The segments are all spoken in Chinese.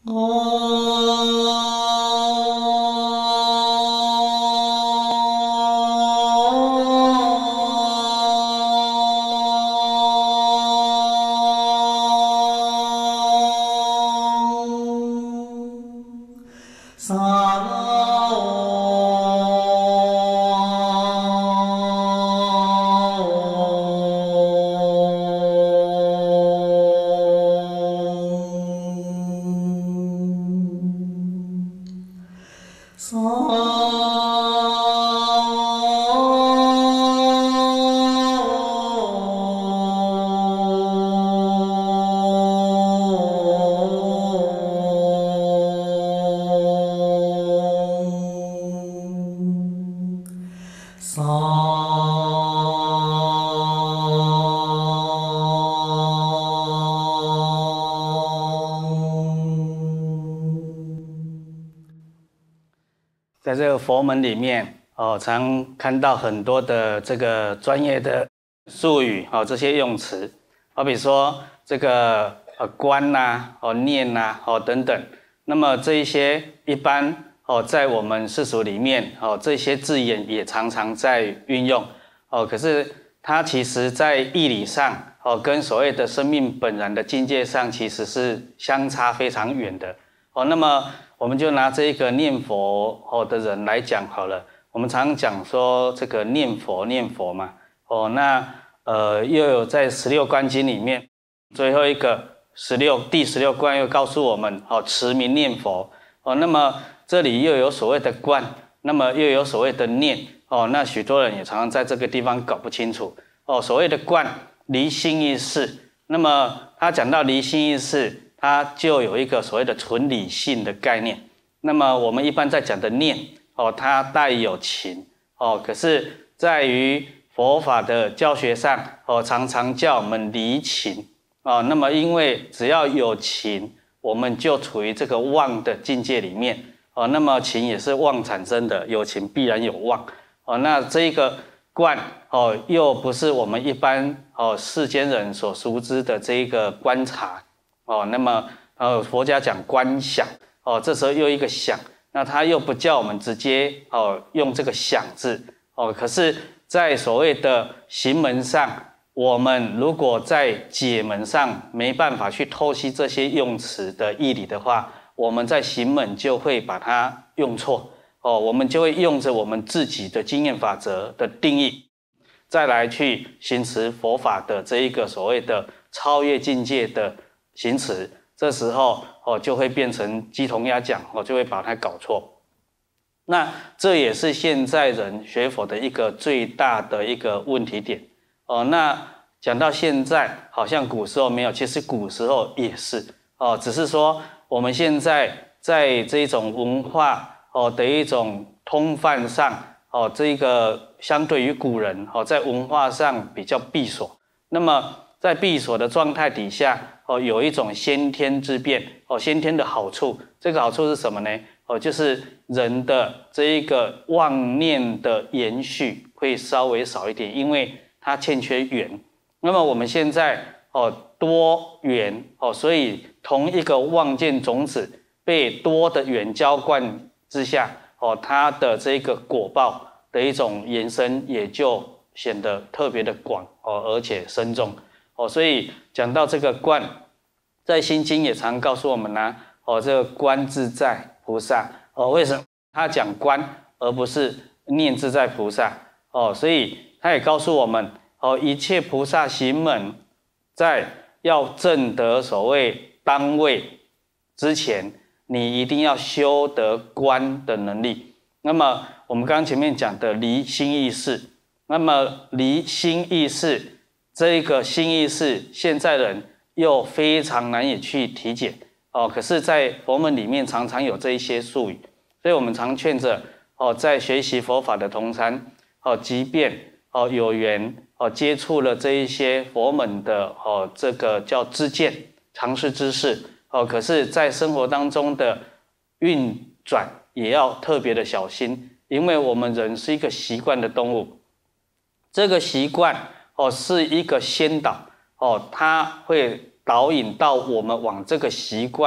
在这个佛门里面，常看到很多的这个专业的术语，这些用词，好比说这个观呐，念呐，等等。那么这一些一般在我们世俗里面，这些字眼也常常在运用，可是它其实在义理上，跟所谓的生命本然的境界上，其实是相差非常远的。那么我们就拿这一个念佛的人来讲好了。我们常讲说这个念佛嘛，那又有在16观经里面最后一个第16观又告诉我们，持名念佛，那么这里又有所谓的观，那么又有所谓的念，那许多人也常常在这个地方搞不清楚，所谓的观离心意识，那么他讲到离心意识，它就有一个所谓的纯理性的概念。那么我们一般在讲的念，它带有情，可是在于佛法的教学上，常常叫我们离情，那么因为只要有情，我们就处于这个妄的境界里面，那么情也是妄产生的，有情必然有妄，那这一个观，又不是我们一般世间人所熟知的这一个观察，那么佛家讲观想，这时候又一个想，那他又不叫我们直接用这个想字，可是在所谓的行门上，我们如果在解门上没办法去透析这些用词的义理的话，我们在行门就会把它用错，我们就会用着我们自己的经验法则的定义，再来去行持佛法的这一个所谓的超越境界的行持，这时候就会变成鸡同鸭讲，就会把它搞错。那这也是现在人学佛的一个最大的一个问题点。那讲到现在，好像古时候没有，其实古时候也是，只是说我们现在在这种文化的一种通泛上，这一个相对于古人在文化上比较闭锁。那么在闭锁的状态底下，有一种先天之变，先天的好处。这个好处是什么呢？就是人的这一个妄念的延续会稍微少一点，因为它欠缺缘。那么我们现在多缘，所以同一个妄见种子被多的缘浇灌之下，它的这个果报的一种延伸也就显得特别的广，而且深重。所以讲到这个观，在心经也常告诉我们呢，这个观自在菩萨，为什么他讲观而不是念自在菩萨？所以他也告诉我们，一切菩萨行门，在要证得所谓当位之前，你一定要修得观的能力。那么我们刚刚前面讲的离心意识，那么离心意识这个心意识，现在人又非常难以去体解，可是在佛门里面常常有这一些术语，所以我们常劝着在学习佛法的同参，即便有缘接触了这一些佛门的这个叫知见常识知识，可是在生活当中的运转也要特别的小心，因为我们人是一个习惯的动物，这个习惯是一个先导，它会导引到我们往这个习惯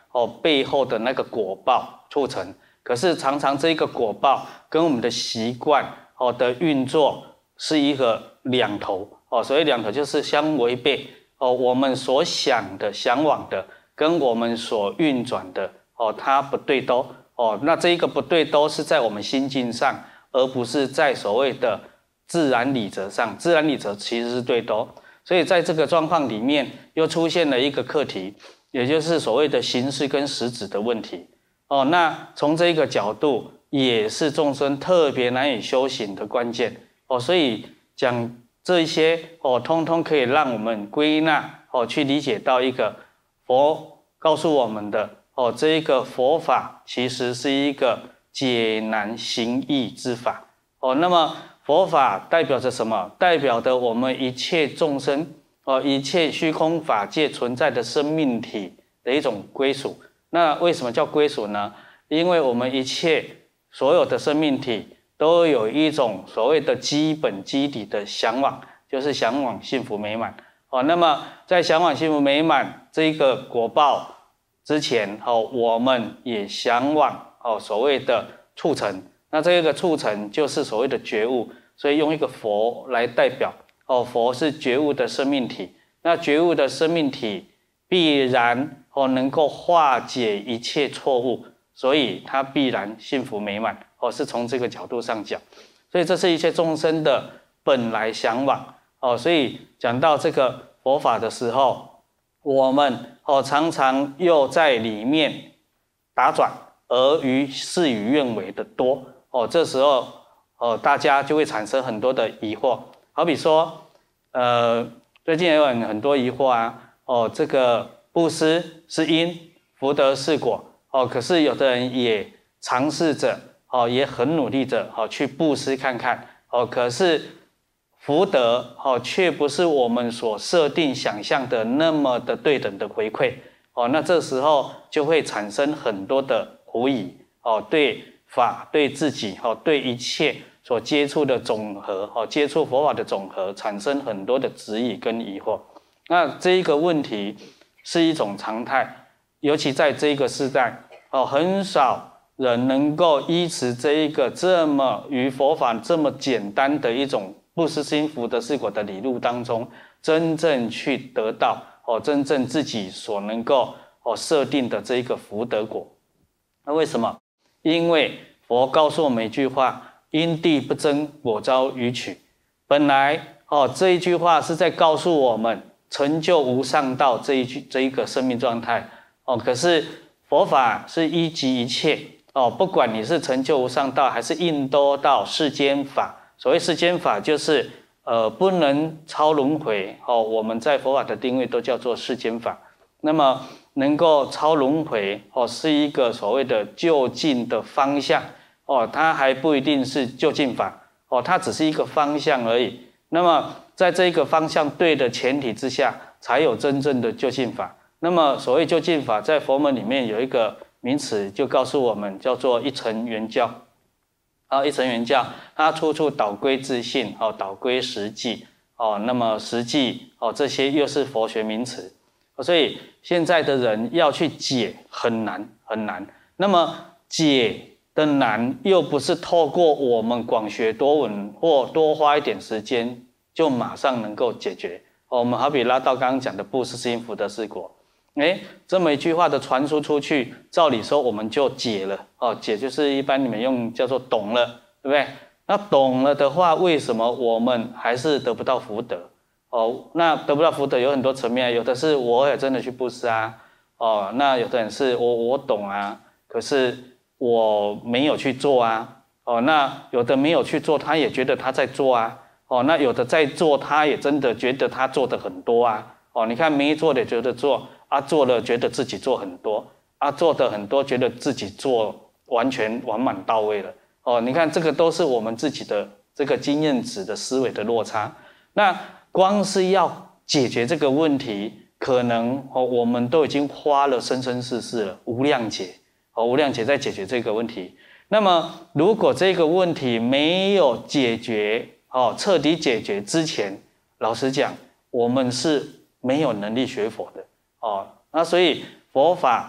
背后的那个果报促成。可是常常这个果报跟我们的习惯的运作是一个两头所谓两头就是相违背我们所想的、向往的跟我们所运转的它不对兜那这一个不对兜是在我们心境上，而不是在所谓的自然理则上。自然理则其实是对兜，所以在这个状况里面又出现了一个课题，也就是所谓的形式跟实质的问题那从这个角度也是众生特别难以修行的关键所以讲这些通通可以让我们归纳去理解到一个佛告诉我们的这一个佛法其实是一个解难行易之法那么佛法代表着什么？代表着我们一切众生一切虚空法界存在的生命体的一种归属。那为什么叫归属呢？因为我们一切所有的生命体都有一种所谓的基本基底的向往，就是向往幸福美满那么在向往幸福美满这一个果报之前我们也向往所谓的促成。那这个促成就是所谓的觉悟，所以用一个佛来代表佛是觉悟的生命体。那觉悟的生命体必然能够化解一切错误，所以它必然幸福美满是从这个角度上讲。所以这是一切众生的本来向往所以讲到这个佛法的时候，我们常常又在里面打转，而事与愿违的多这时候大家就会产生很多的疑惑。好比说最近也有很多疑惑啊这个布施是因，福德是果可是有的人也尝试着也很努力着去布施看看可是福德却不是我们所设定想象的那么的对等的回馈那这时候就会产生很多的狐疑对法、对自己对一切所接触的总和接触佛法的总和产生很多的质疑跟疑惑。那这一个问题是一种常态，尤其在这一个时代很少人能够依持这一个这么与佛法这么简单的一种布施心福德是果的理路当中，真正去得到真正自己所能够设定的这一个福德果。那为什么？因为佛告诉我们一句话：因地不争，果遭予取。本来这一句话是在告诉我们成就无上道这一个生命状态可是佛法是一即一切不管你是成就无上道还是印多道世间法。所谓世间法就是不能超轮回我们在佛法的定位都叫做世间法。那么能够超轮回是一个所谓的究竟的方向它还不一定是究竟法它只是一个方向而已。那么在这个方向对的前提之下，才有真正的究竟法。那么所谓究竟法，在佛门里面有一个名词，就告诉我们叫做一乘圆教一乘圆教，它处处导归自性导归实际那么实际这些又是佛学名词所以现在的人要去解很难很难。那么解的难又不是透过我们广学多闻或多花一点时间就马上能够解决我们好比拉到刚刚讲的布施是因，福德是果这么一句话的传输出去，照理说我们就解了解就是一般你们用叫做懂了，对不对？那懂了的话，为什么我们还是得不到福德那得不到福德有很多层面，有的是我也真的去布施那有的人是我懂可是我没有去做那有的没有去做，他也觉得他在做那有的在做，他也真的觉得他做的很多你看没做的觉得做做了觉得自己做很多做的很多觉得自己做完全完满到位了你看这个都是我们自己的这个经验值的思维的落差。那光是要解决这个问题，可能我们都已经花了生生世世了，无量劫无量劫在解决这个问题。那么如果这个问题没有解决彻底解决之前，老实讲我们是没有能力学佛的那所以佛法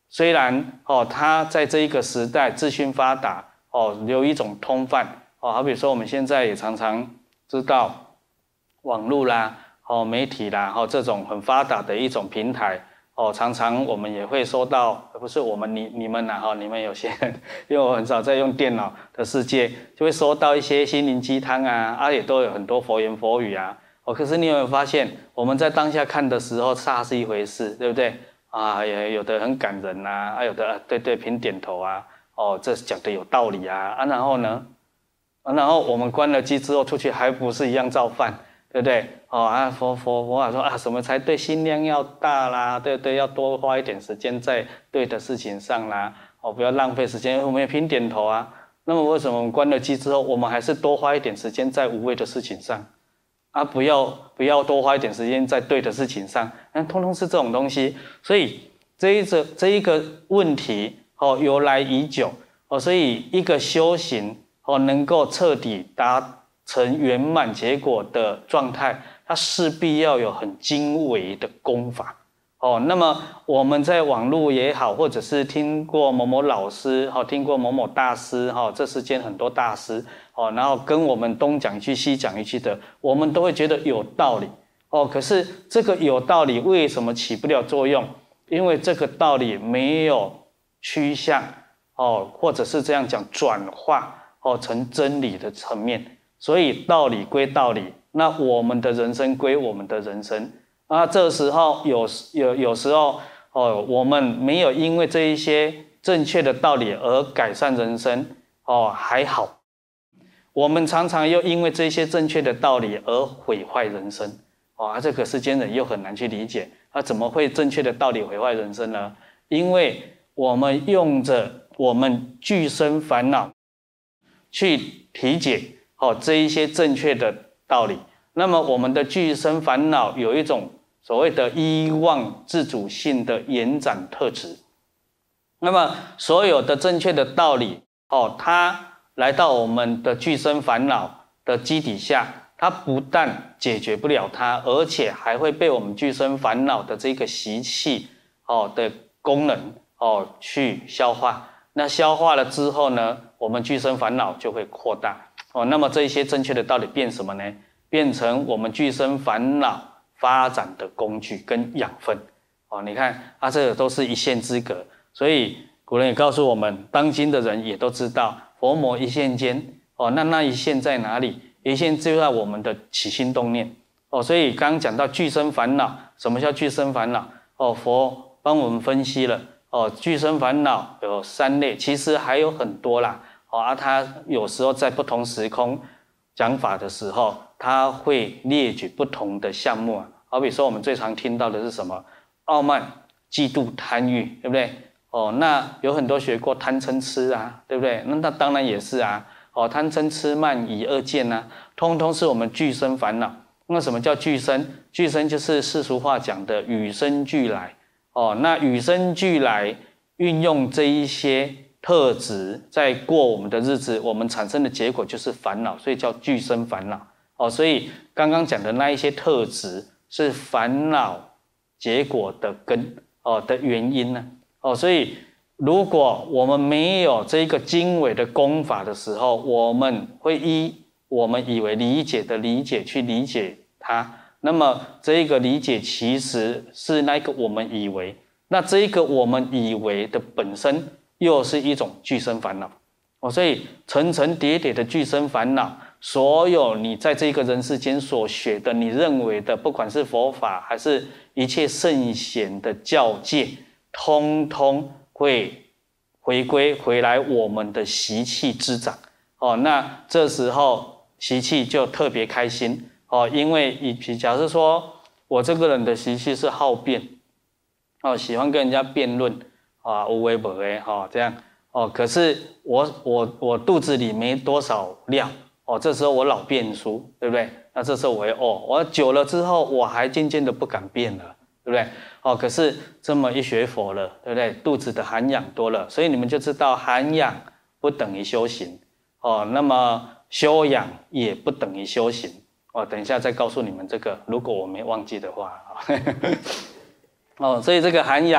虽然它在这一个时代资讯发达有一种通泛好比说我们现在也常常知道网络啦媒体啦这种很发达的一种平台常常我们也会收到，不是我们你们啦你们有些人，因为我很少在用电脑的世界，就会收到一些心灵鸡汤也都有很多佛言佛语可是你有没有发现，我们在当下看的时候，煞是一回事，对不对？也有的很感人有的对凭点头这讲的有道理然后呢，然后我们关了机之后出去还不是一样造饭，对不对？佛法说什么才对，心量要大啦，对不对？要多花一点时间在对的事情上啦，不要浪费时间，我们也凭点头那么为什么我们关了机之后，我们还是多花一点时间在无谓的事情上？不要多花一点时间在对的事情上，通通是这种东西。所以这一个问题由来已久所以一个修行能够彻底达成圆满结果的状态，它势必要有很精微的功法那么我们在网络也好，或者是听过某某老师听过某某大师这世间很多大师然后跟我们东讲一句西讲一句的，我们都会觉得有道理可是这个有道理为什么起不了作用？因为这个道理没有趋向或者是这样讲转化成真理的层面，所以道理归道理，那我们的人生归我们的人生这时候有时候我们没有因为这一些正确的道理而改善人生还好，我们常常又因为这些正确的道理而毁坏人生这个世间人又很难去理解怎么会正确的道理毁坏人生呢？因为我们用着我们具身烦恼去理解这一些正确的道理，那么我们的具身烦恼有一种所谓的依妄自主性的延展特质，那么所有的正确的道理它来到我们的具身烦恼的基底下，它不但解决不了它，而且还会被我们具身烦恼的这个习气的功能去消化。那消化了之后呢，我们具身烦恼就会扩大那么这一些正确的道理变什么呢？变成我们具身烦恼发展的工具跟养分你看这个都是一线之隔。所以古人也告诉我们，当今的人也都知道佛魔一线间那一线在哪里？一线就在我们的起心动念所以刚刚讲到具身烦恼，什么叫具身烦恼佛帮我们分析了具身烦恼有3类，其实还有很多啦他有时候在不同时空讲法的时候，他会列举不同的项目好比说我们最常听到的是什么？傲慢、嫉妒、贪欲，对不对那有很多学过贪嗔痴对不对？那当然也是贪嗔痴慢疑二见通通是我们具身烦恼。那什么叫具身？具身就是世俗话讲的与生俱来那与生俱来运用这一些特质在过我们的日子，我们产生的结果就是烦恼，所以叫具身烦恼所以刚刚讲的那一些特质是烦恼结果的根的原因呢所以如果我们没有这个精微的功法的时候，我们会依我们以为理解的理解去理解它，那么这一个理解其实是那个我们以为，那这一个我们以为的本身又是一种具身烦恼所以层层叠叠的具身烦恼，所有你在这个人世间所学的，你认为的，不管是佛法还是一切圣贤的教戒，通通会回归回来我们的习气之长那这时候习气就特别开心因为假设说我这个人的习气是好辩喜欢跟人家辩论有的没的这样可是我肚子里没多少料这时候我老辩输，对不对？那这时候我久了之后，我还渐渐的不敢辩了，对不对？可是这么一学佛了，对不对？肚子的涵养多了，所以你们就知道涵养不等于修行那么修养也不等于修行等一下再告诉你们这个，如果我没忘记的话所以这个涵养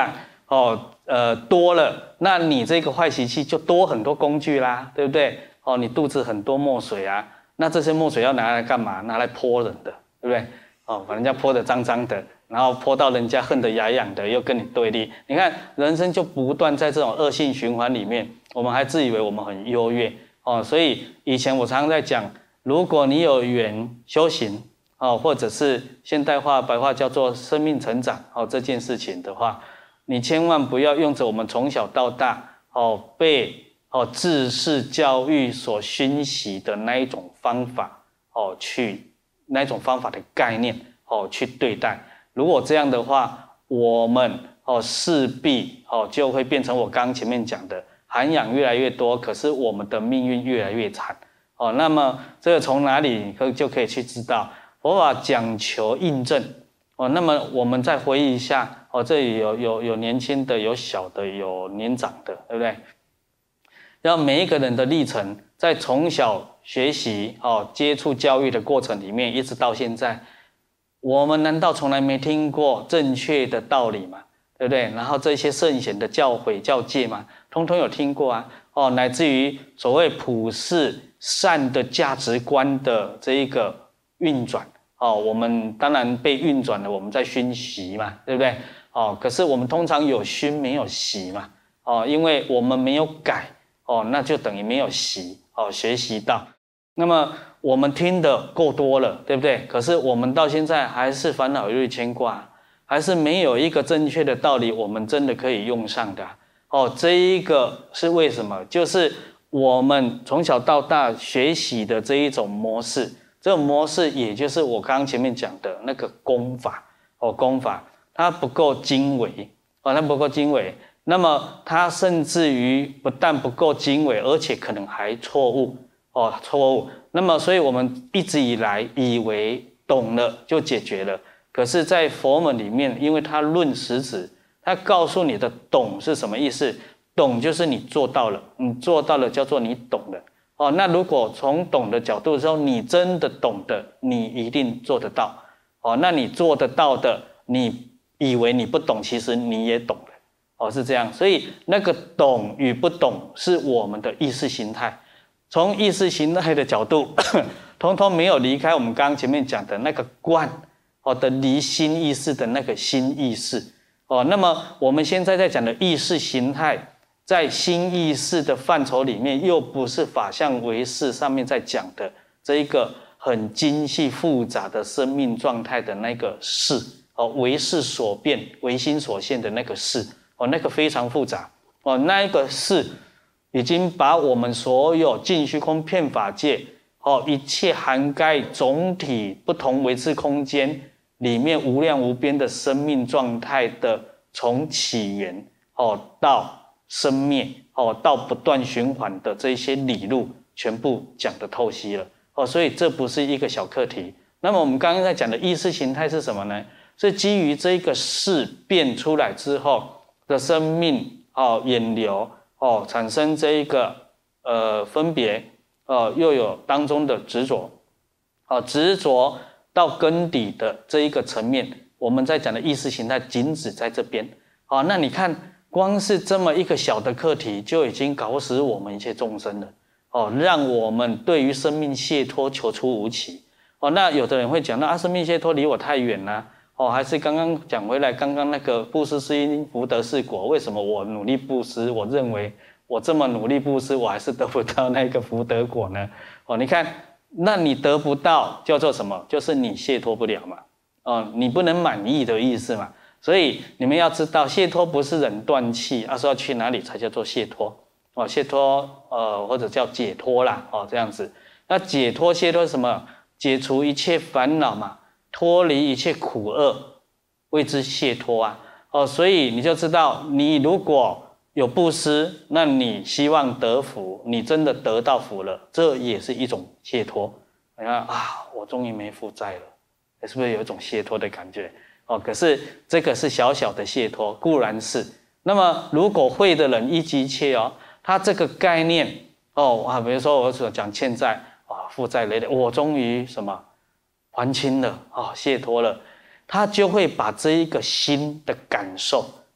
多了，那你这个坏习气就多很多工具啦，对不对？你肚子很多墨水啊，那这些墨水要拿来干嘛？拿来泼人的，对不对？把人家泼得脏脏的，然后泼到人家恨得牙痒的，又跟你对立。你看，人生就不断在这种恶性循环里面，我们还自以为我们很优越所以以前我常常在讲，如果你有缘修行或者是现代化白话叫做生命成长这件事情的话，你千万不要用着我们从小到大被知识教育所熏习的那一种方法那一种方法的概念去对待。如果这样的话，我们势必就会变成我刚刚前面讲的，涵养越来越多，可是我们的命运越来越惨那么这个从哪里就可以去知道？佛法讲求印证那么我们再回忆一下这里有年轻的，有小的，有年长的，对不对？让每一个人的历程，在从小学习接触教育的过程里面，一直到现在，我们难道从来没听过正确的道理吗？对不对？然后这些圣贤的教诲教戒嘛，通通有听过啊乃至于所谓普世善的价值观的这一个运转我们当然被运转了，我们在熏习嘛，对不对？可是我们通常有熏没有习嘛因为我们没有改那就等于没有习学习到。那么我们听的够多了，对不对？可是我们到现在还是烦恼忧虑牵挂，还是没有一个正确的道理我们真的可以用上的这一个是为什么？就是我们从小到大学习的这一种模式，这种模式也就是我刚刚前面讲的那个功法功法它不够精微它不够精微，那么它甚至于不但不够精微，而且可能还错误错误。那么所以我们一直以来以为懂了就解决了，可是在佛门里面，因为它论实质，它告诉你的懂是什么意思？懂就是你做到了，你做到了叫做你懂了那如果从懂的角度说，你真的懂的，你一定做得到那你做得到的，你以为你不懂，其实你也懂了是这样。所以那个懂与不懂是我们的意识形态，从意识形态的角度通通没有离开我们刚刚前面讲的那个观的离心意识的那个心意识那么我们现在在讲的意识形态，在心意识的范畴里面，又不是法相唯识上面在讲的这一个很精细复杂的生命状态的那个识唯识所变唯心所现的那个识那个非常复杂那一个识已经把我们所有尽虚空遍法界一切涵盖总体不同维次空间里面无量无边的生命状态的从起源到生灭到不断循环的这些理路全部讲得透析了所以这不是一个小课题。那么我们刚刚在讲的意识形态是什么呢？是基于这个识变出来之后的生命眼流产生这一个分别又有当中的执着执着到根底的这一个层面，我们在讲的意识形态仅止在这边那你看光是这么一个小的课题就已经搞死我们一切众生了让我们对于生命解脱求出无期那有的人会讲生命解脱离我太远了还是刚刚讲回来，刚刚那个布施是因，福德是果，为什么我努力布施，我认为我这么努力布施，我还是得不到那个福德果呢你看那你得不到叫做什么？就是你解脱不了嘛你不能满意的意思嘛。所以你们要知道，解脱不是人断气说要去哪里才叫做解脱解脱或者叫解脱啦这样子。那解脱解脱是什么？解除一切烦恼嘛，脱离一切苦厄，谓之解脱所以你就知道，你如果有布施，那你希望得福，你真的得到福了，这也是一种解脱。你看我终于没负债了，是不是有一种解脱的感觉可是这个是小小的解脱，固然是。那么如果会的人一即切他这个概念比如说我所讲欠债负债累累，我终于什么还清了解脱了，他就会把这一个心的感受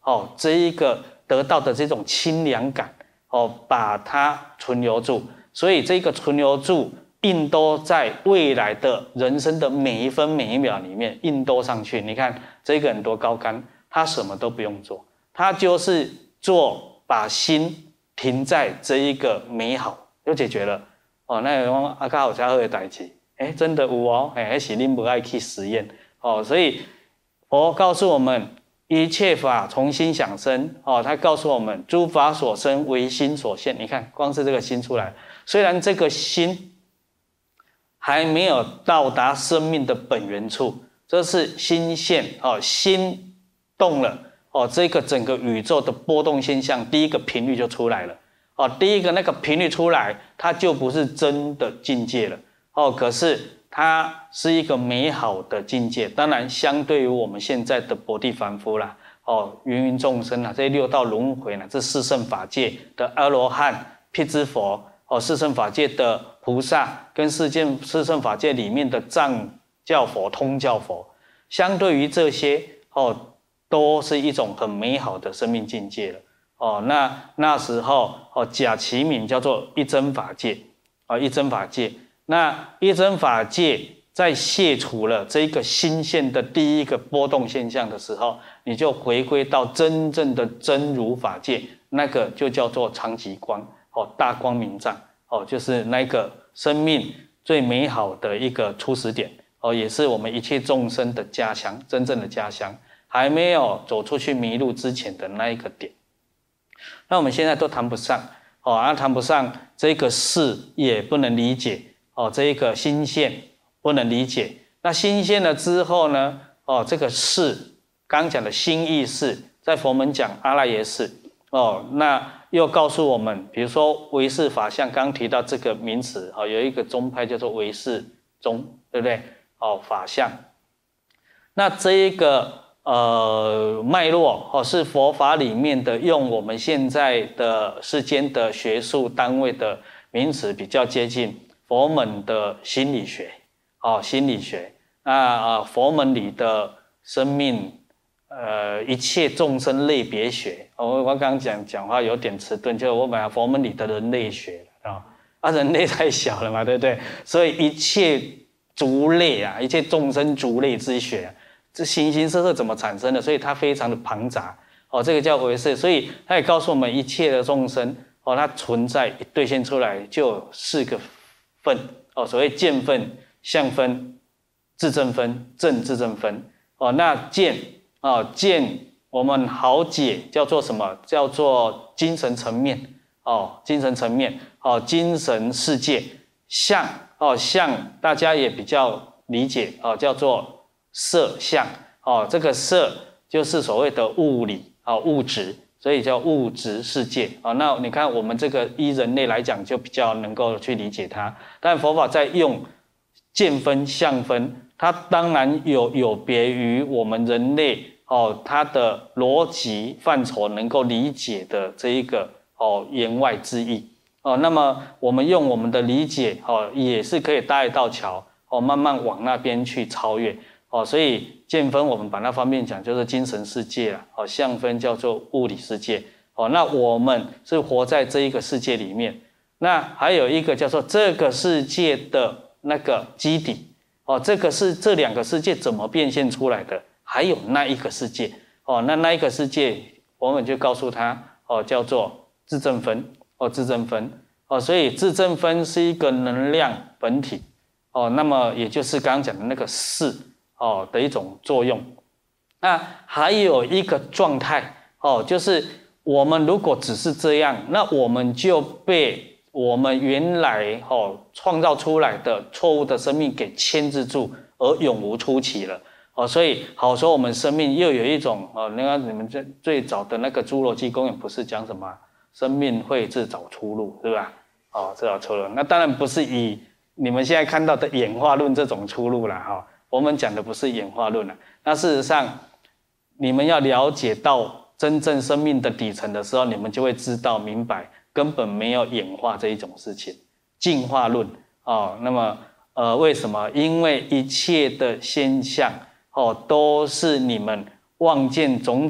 哦，这一个得到的这种清凉感，哦，把它存留住。所以这个存留住，印多在未来的人生的每一分每一秒里面印多上去。你看这个人多高竿，他什么都不用做，他就是把心停在这一个美好，就解决了。哦，那有讲啊，较好才好的代志，真的有哦，那是恁不爱去实验哦。所以佛告诉我们，一切法从心想生哦。他告诉我们，诸法所生为心所现。你看，光是这个心出来，虽然这个心还没有到达生命的本源处，这是心现哦，心动了哦，这个整个宇宙的波动现象，第一个频率就出来了。哦，第一个那个频率出来，它就不是真的境界了哦。可是它是一个美好的境界，当然相对于我们现在的薄地凡夫啦，哦，芸芸众生啦，这六道轮回啦，这四圣法界的阿罗汉、辟支佛，哦，四圣法界的菩萨，跟四圣法界里面的藏教佛、通教佛，相对于这些哦，都是一种很美好的生命境界了。哦，那时候哦，假其名叫做一真法界啊，一真法界。那一真法界在卸除了这个心现的第一个波动现象的时候，你就回归到真正的真如法界，那个就叫做常寂光哦，大光明藏哦，就是那个生命最美好的一个初始点哦，也是我们一切众生的家乡，真正的家乡，还没有走出去迷路之前的那一个点。那我们现在都谈不上哦，谈不上这个事也不能理解哦，这一个心现不能理解。那心现了之后呢？哦，这个事刚讲的心意识，在佛门讲阿赖耶识哦，那又告诉我们，比如说唯识法相，刚提到这个名词哦，有一个宗派叫做唯识宗，对不对？哦，法相。那这一个脉络哦，是佛法里面的，用我们现在的世间的学术单位的名词比较接近佛门的心理学哦，心理学。那佛门里的生命一切众生类别学哦，我刚刚讲话有点迟钝，就我把佛门里的人类学人类太小了嘛，对不对？所以一切族类啊，一切众生族类之学。这形形色色怎么产生的？所以它非常的庞杂哦，这个叫唯识。所以它也告诉我们，一切的众生哦，它存在一兑现出来就有4个分哦，所谓见分、相分、自证分、正自证分哦。那见哦，见我们好解叫做什么？叫做精神层面哦，精神层面哦，精神世界。相哦，相大家也比较理解哦，叫做色相哦，这个色就是所谓的物理啊，物质，所以叫物质世界啊。那你看我们这个依人类来讲，就比较能够去理解它。但佛法在用见分、相分，它当然有别于我们人类哦，它的逻辑范畴能够理解的这一个哦言外之意哦。那么我们用我们的理解哦，也是可以搭一道桥哦，慢慢往那边去超越。哦，所以见分我们把它方便讲就是精神世界啦，哦，相分叫做物理世界，哦，那我们是活在这一个世界里面，那还有一个叫做这个世界的那个基底，哦，这2个世界怎么变现出来的？还有那一个世界，哦，那一个世界我们就告诉他，哦，叫做自证分，哦，自证分，哦，所以自证分是一个能量本体，哦，那么也就是刚刚讲的那个识。哦的一种作用，那还有一个状态哦，就是我们如果只是这样，那我们就被我们原来哦创造出来的错误的生命给牵制住，而永无出期了哦。所以好说我们生命又有一种哦，那个你们最早的那个侏罗纪公园不是讲什么生命会自找出路，对吧？哦，自找出路，那当然不是以你们现在看到的演化论这种出路啦哈。我们讲的不是演化论了，那事实上，你们要了解到真正生命的底层的时候，你们就会知道明白，根本没有演化这一种事情。进化论哦，那么为什么？因为一切的现象哦，都是你们望见种子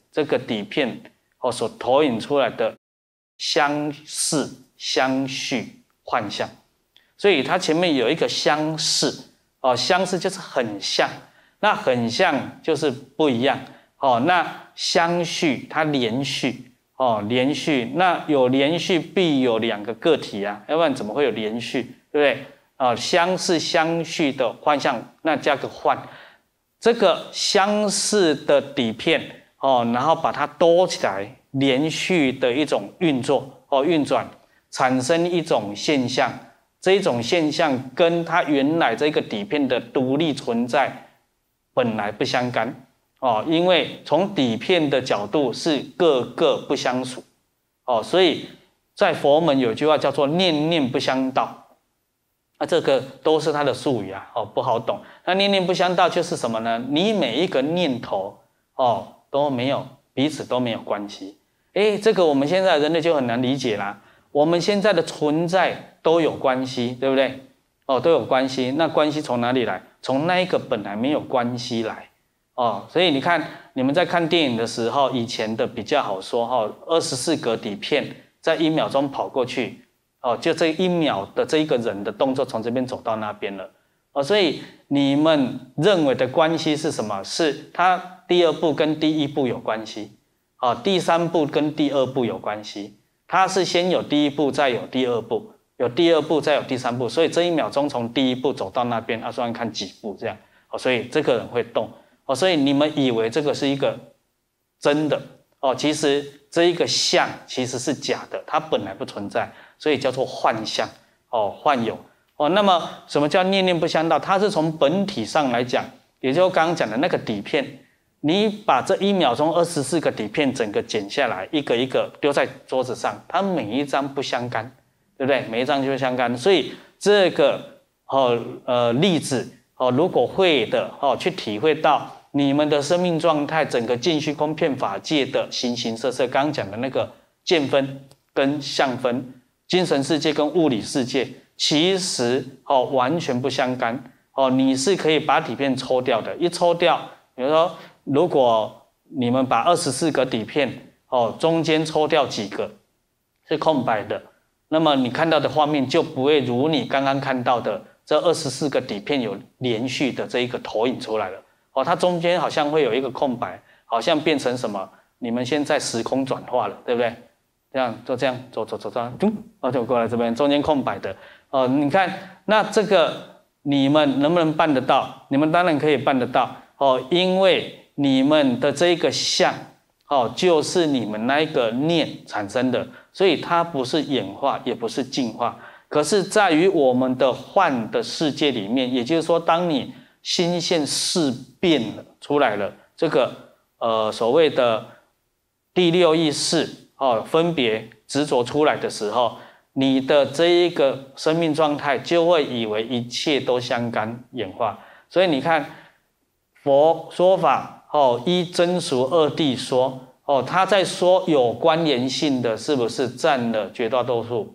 这个底片所投影出来的相似、相续、幻象。所以它前面有一个相似相似就是很像，那很像就是不一样那相续它连续连续，那有连续必有两个个体啊，要不然怎么会有连续，对不对相似相续的幻象，那加个幻，这个相似的底片然后把它多起来，连续的一种运作运转，产生一种现象。这一种现象跟它原来这个底片的独立存在本来不相干因为从底片的角度是各个不相属所以在佛门有句话叫做念念不相道这个都是它的术语不好懂。那念念不相道就是什么呢？你每一个念头都没有彼此都没有关系。这个我们现在人类就很难理解啦。我们现在的存在都有关系，对不对都有关系。那关系从哪里来？从那一个本来没有关系来所以你看你们在看电影的时候，以前的比较好说24格底片在1秒钟跑过去就这1秒的这一个人的动作从这边走到那边了所以你们认为的关系是什么？是它第2步跟第1步有关系第3步跟第2步有关系。它是先有第1步再有第2步，有第2步再有第3步，所以这1秒钟从第1步走到那边算看几步这样所以这个人会动所以你们以为这个是一个真的其实这一个相其实是假的，它本来不存在，所以叫做幻象幻有那么什么叫念念不相道？它是从本体上来讲，也就是刚刚讲的那个底片，你把这1秒钟24个底片整个剪下来，一个一个丢在桌子上，它每一张不相干，对不对？每一张就相干。所以这个例子如果会的去体会到你们的生命状态，整个尽虚空遍法界的形形色色，刚刚讲的那个见分跟相分，精神世界跟物理世界，其实完全不相干你是可以把底片抽掉的，一抽掉，比如说如果你们把24个底片中间抽掉几个是空白的，那么你看到的画面就不会如你刚刚看到的这24个底片有连续的这一个投影出来了它中间好像会有一个空白，好像变成什么？你们现在时空转化了，对不对？这样就这样走这样，就过来这边中间空白的你看那这个你们能不能办得到？你们当然可以办得到因为你们的这个相就是你们那一个念产生的，所以它不是演化也不是进化，可是在于我们的幻的世界里面，也就是说当你心现事变了出来了，这个所谓的第6意识分别执着出来的时候，你的这一个生命状态就会以为一切都相干演化。所以你看佛说法依真俗二谛说他在说有关联性的是不是占了绝大多数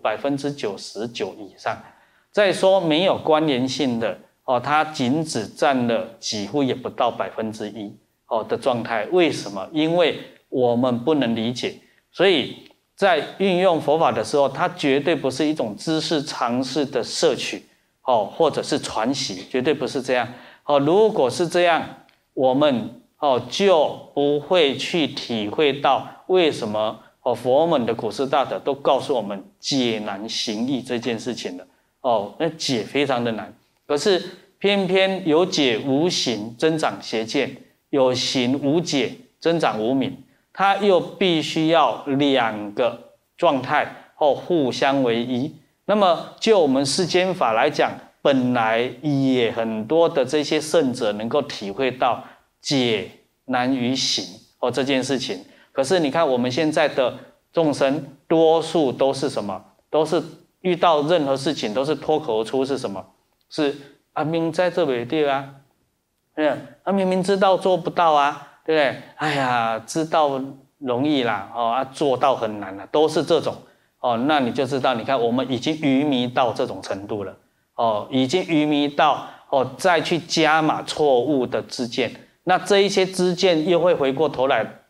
99%以上，再说没有关联性的它仅只占了几乎也不到1%的状态。为什么？因为我们不能理解，所以在运用佛法的时候，它绝对不是一种知识常识的摄取或者是传习，绝对不是这样如果是这样，我们就不会去体会到为什么佛门的古师大德都告诉我们解难行易这件事情了那解非常的难。可是偏偏有解无行增长邪见，有行无解增长无明，它又必须要2个状态互相为一。那么就我们世间法来讲，本来也很多的这些圣者能够体会到解难于行这件事情，可是你看我们现在的众生多数都是什么？都是遇到任何事情都是脱口而出是什么？是明在这不对啊，明明知道做不到啊，对不对？哎呀，知道容易啦做到很难啦，都是这种那你就知道，你看我们已经愚迷到这种程度了已经愚迷到再去加码错误的知见，那这一些知见又会回过头来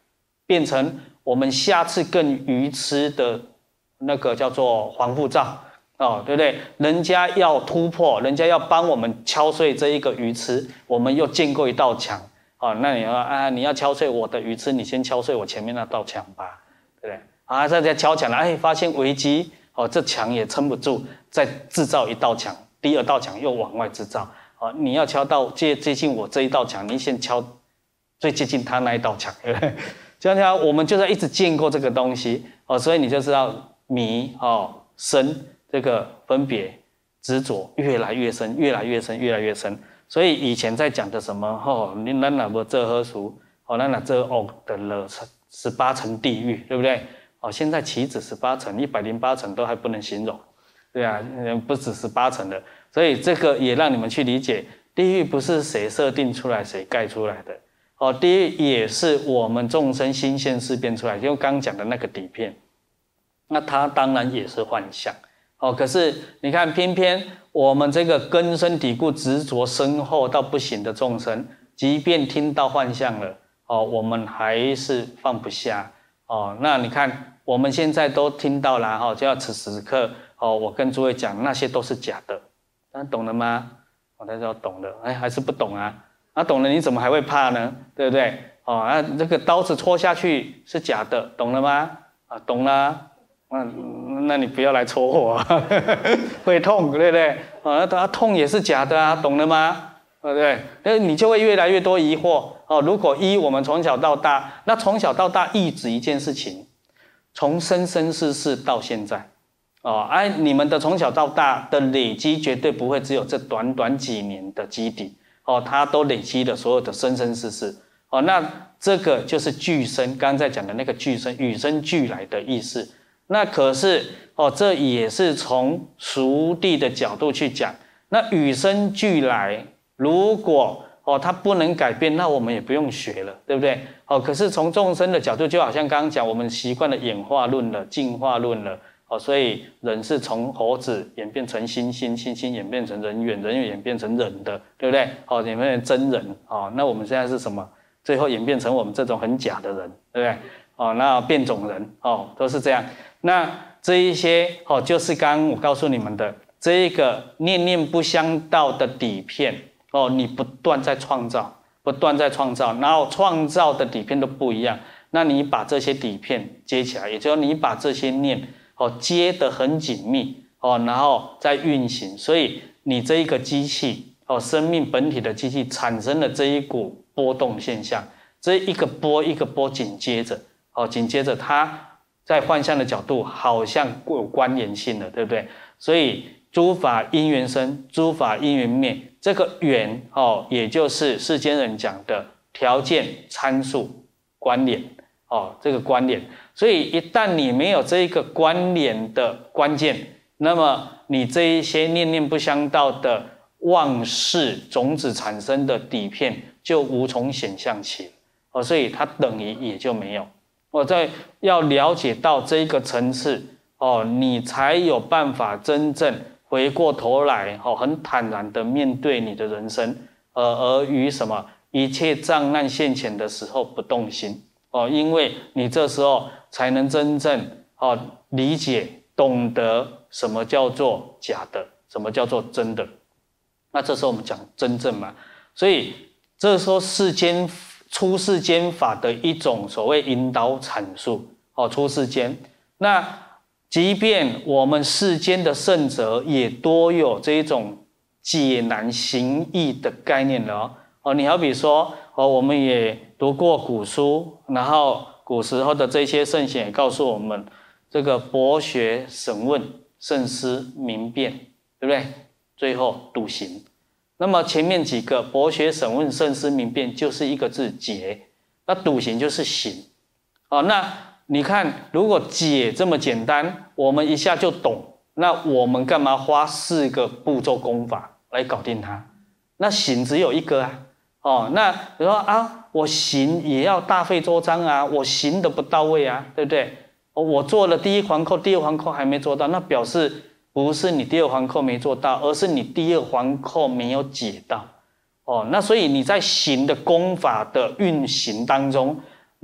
变成我们下次更愚痴的那个叫做防护罩哦，对不对？人家要突破，人家要帮我们敲碎这一个鱼池，我们又建构一道墙哦。那你要敲碎我的鱼池，你先敲碎我前面那道墙吧，对不对？啊，再敲墙了，哎，发现危机哦，这墙也撑不住，再制造一道墙，第二道墙又往外制造哦。你要敲到接近我这一道墙，你先敲最接近他那一道墙，对不对？这样我们就在一直建构这个东西哦，所以你就知道迷哦生这个分别执着越来越深，越来越深，越来越深。所以以前在讲的什么哦，你咱哪不这喝熟哦，咱哪这恶的了18层地狱，对不对？哦，现在岂止18层，108层都还不能形容，对啊，不止18层的。所以这个也让你们去理解，地狱不是谁设定出来谁盖出来的。哦，地狱也是我们众生心现事变出来，就刚讲的那个底片，那它当然也是幻象。哦，可是你看，偏偏我们这个根深蒂固、执着深厚到不行的众生，即便听到幻象了，哦，我们还是放不下。哦，那你看，我们现在都听到了哈，就要此时此刻，哦，我跟诸位讲，那些都是假的，那懂了吗？我大家懂了，哎，还是不懂啊？懂了你怎么还会怕呢？对不对？哦，这个刀子戳下去是假的，懂了吗？懂了，那你不要来戳我，会痛，对不对？它痛也是假的啊，懂了吗？对不对？那你就会越来越多疑惑哦。如果我们从小到大，那从小到大意指一件事情，从生生世世到现在，哦，你们的从小到大的累积绝对不会只有这短短几年的基底。哦，它都累积了所有的生生世世哦，那这个就是俱生，刚刚在讲的那个俱生，与生俱来的意思。那可是哦，这也是从熟地的角度去讲。那与生俱来，如果哦它不能改变，那我们也不用学了，对不对？哦，可是从众生的角度，就好像刚刚讲，我们习惯了演化论了、进化论了。哦，所以人是从猴子演变成猩猩，猩猩演变成人猿，人猿演变成人的，对不对？哦，演变成真人。哦，那我们现在是什么？最后演变成我们这种很假的人，对不对？哦，那变种人，哦，都是这样。那这一些，哦，就是刚刚我告诉你们的这一个念念不相到的底片，哦，你不断在创造，不断在创造，然后创造的底片都不一样。那你把这些底片接起来，也就是你把这些念。哦，接得很紧密哦，然后再运行，所以你这一个机器哦，生命本体的机器产生了这一股波动现象，这一个波一个波紧接着哦，紧接着它在幻象的角度好像有关联性的，对不对？所以诸法因缘生，诸法因缘灭，这个缘哦，也就是世间人讲的条件、参数、关联哦，这个关联。所以一旦你没有这一个关联的关键，那么你这一些念念不相到的妄事种子产生的底片就无从显象起哦，所以它等于也就没有。我在要了解到这一个层次哦，你才有办法真正回过头来哦，很坦然的面对你的人生，而于什么一切障难现前的时候不动心哦，因为你这时候才能真正哦理解懂得什么叫做假的，什么叫做真的。那这时候我们讲真正嘛，所以这时候出世间法的一种所谓引导阐述哦，出世间。那即便我们世间的圣者也多有这一种解难行易的概念了哦。你好比说哦，我们也读过古书，然后古时候的这些圣贤也告诉我们，这个博学审问，慎思明辨，对不对？最后笃行。那么前面几个博学审问，慎思明辨，就是一个字解。那笃行就是行。哦，那你看，如果解这么简单，我们一下就懂，那我们干嘛花4个步骤功法来搞定它？那行只有一个啊。哦，那比如说啊，我行也要大费周章啊，我行的不到位啊，对不对？我做了第一环扣，第二环扣还没做到，那表示不是你第二环扣没做到，而是你第二环扣没有解到。哦，那所以你在行的功法的运行当中，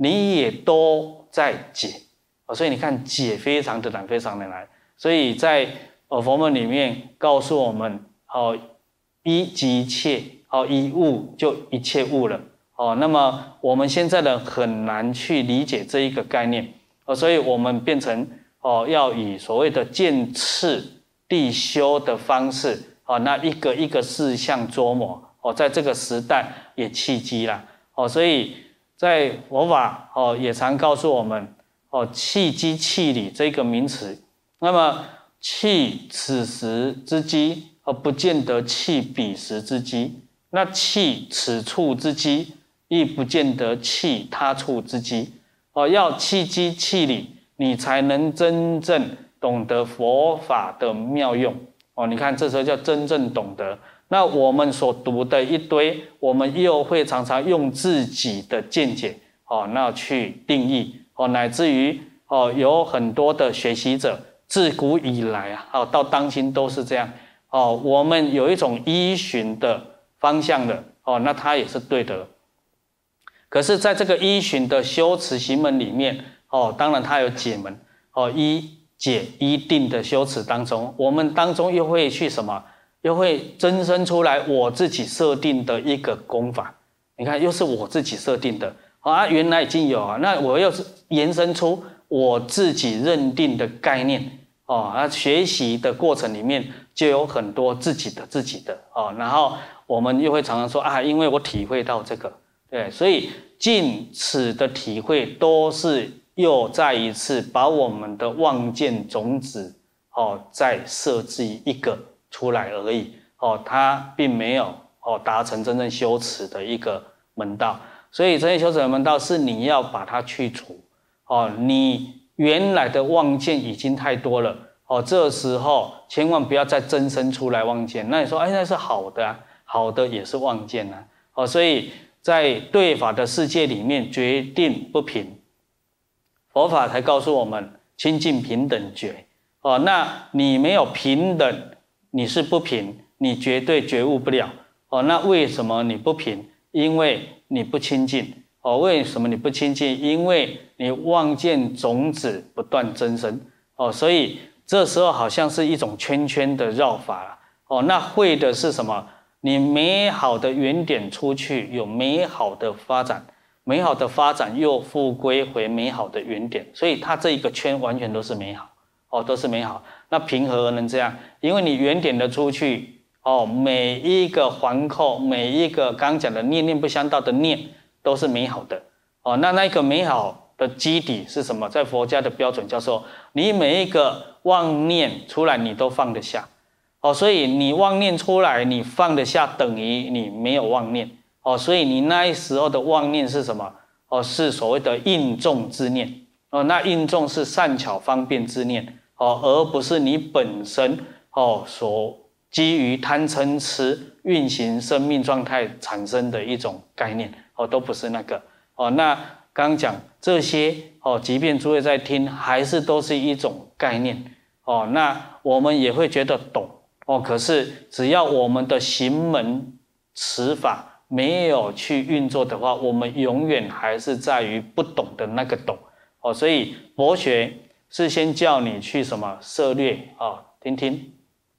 你也都在解所以你看解非常的难，非常的难。所以在佛门里面告诉我们一即一切一物就一切物了那么我们现在的很难去理解这一个概念所以我们变成要以所谓的渐次递修的方式那一个一个事项琢磨在这个时代也契机啦所以在佛法也常告诉我们契机契理这个名词，那么契此时之机不见得契彼时之机，那契此处之机亦不见得契他处之机要契机契理，你才能真正懂得佛法的妙用你看这时候叫真正懂得。那我们所读的一堆，我们又会常常用自己的见解那去定义乃至于有很多的学习者自古以来到当今都是这样我们有一种依循的方向的那它也是对的。可是在这个依循的修持行门里面当然它有解门依解依定的修持当中，我们当中又会去什么？又会增生出来我自己设定的一个功法。你看又是我自己设定的原来已经有那我又是延伸出我自己认定的概念学习的过程里面就有很多自己的然后我们又会常常说因为我体会到这个对，所以尽此的体会都是又再一次把我们的妄见种子再设置一个出来而已它并没有达成真正修持的一个门道。所以真正修持的门道是你要把它去除你原来的妄见已经太多了这时候千万不要再增生出来妄见。那你说那是好的好的也是妄见所以在对法的世界里面决定不平，佛法才告诉我们清净平等觉那你没有平等，你是不平，你绝对觉悟不了那为什么你不平？因为你不清净为什么你不清净？因为你妄见种子不断增生所以这时候好像是一种圈圈的绕法那会的是什么？你美好的原点出去有美好的发展，美好的发展又复归回美好的原点，所以它这一个圈完全都是美好都是美好。那凭何而能这样？因为你原点的出去每一个环扣，每一个刚讲的念念不相道的念都是美好的那一个美好的基底是什么？在佛家的标准叫做你每一个妄念出来你都放得下所以你妄念出来你放得下，等于你没有妄念所以你那时候的妄念是什么是所谓的应众之念那应众是善巧方便之念而不是你本身所基于贪嗔痴运行生命状态产生的一种概念都不是那个那刚刚讲这些即便诸位在听还是都是一种概念那我们也会觉得懂可是只要我们的行门持法没有去运作的话，我们永远还是在于不懂的那个懂所以佛学是先叫你去什么涉略听听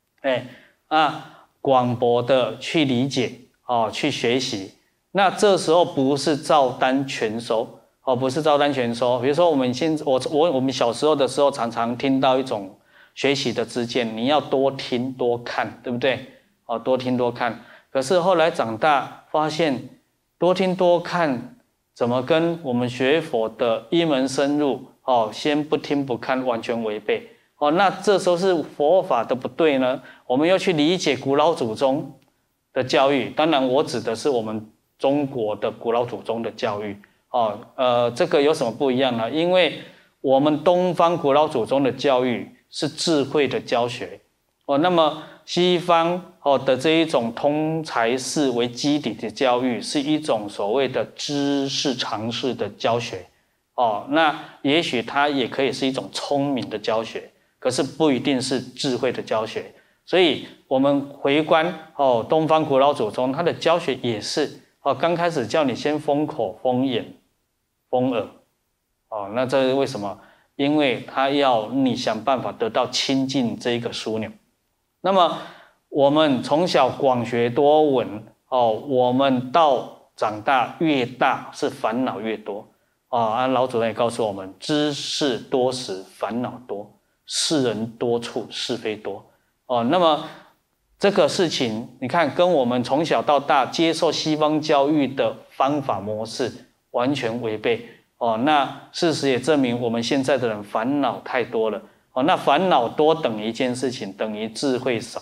广博的去理解去学习。那这时候不是照单全收不是照单全收。比如说我们小时候的时候常常听到一种学习的知见，你要多听多看，对不对多听多看。可是后来长大发现多听多看怎么跟我们学佛的一门深入先不听不看完全违背那这时候是佛法的不对呢？我们要去理解古老祖宗的教育，当然我指的是我们中国的古老祖宗的教育这个有什么不一样呢？因为我们东方古老祖宗的教育是智慧的教学那么西方的这一种通才式为基底的教育是一种所谓的知识常识的教学那也许它也可以是一种聪明的教学，可是不一定是智慧的教学。所以我们回观东方古老祖宗他的教学也是刚开始叫你先封口封眼风耳。哦，那这是为什么？因为他要你想办法得到亲近这个枢纽。那么我们从小广学多闻，我们到长大越大是烦恼越多。老祖宗也告诉我们，知识多时烦恼多，世人多处是非多。那么这个事情，你看跟我们从小到大接受西方教育的方法模式完全违背。那事实也证明我们现在的人烦恼太多了。那烦恼多等于一件事情，等于智慧少。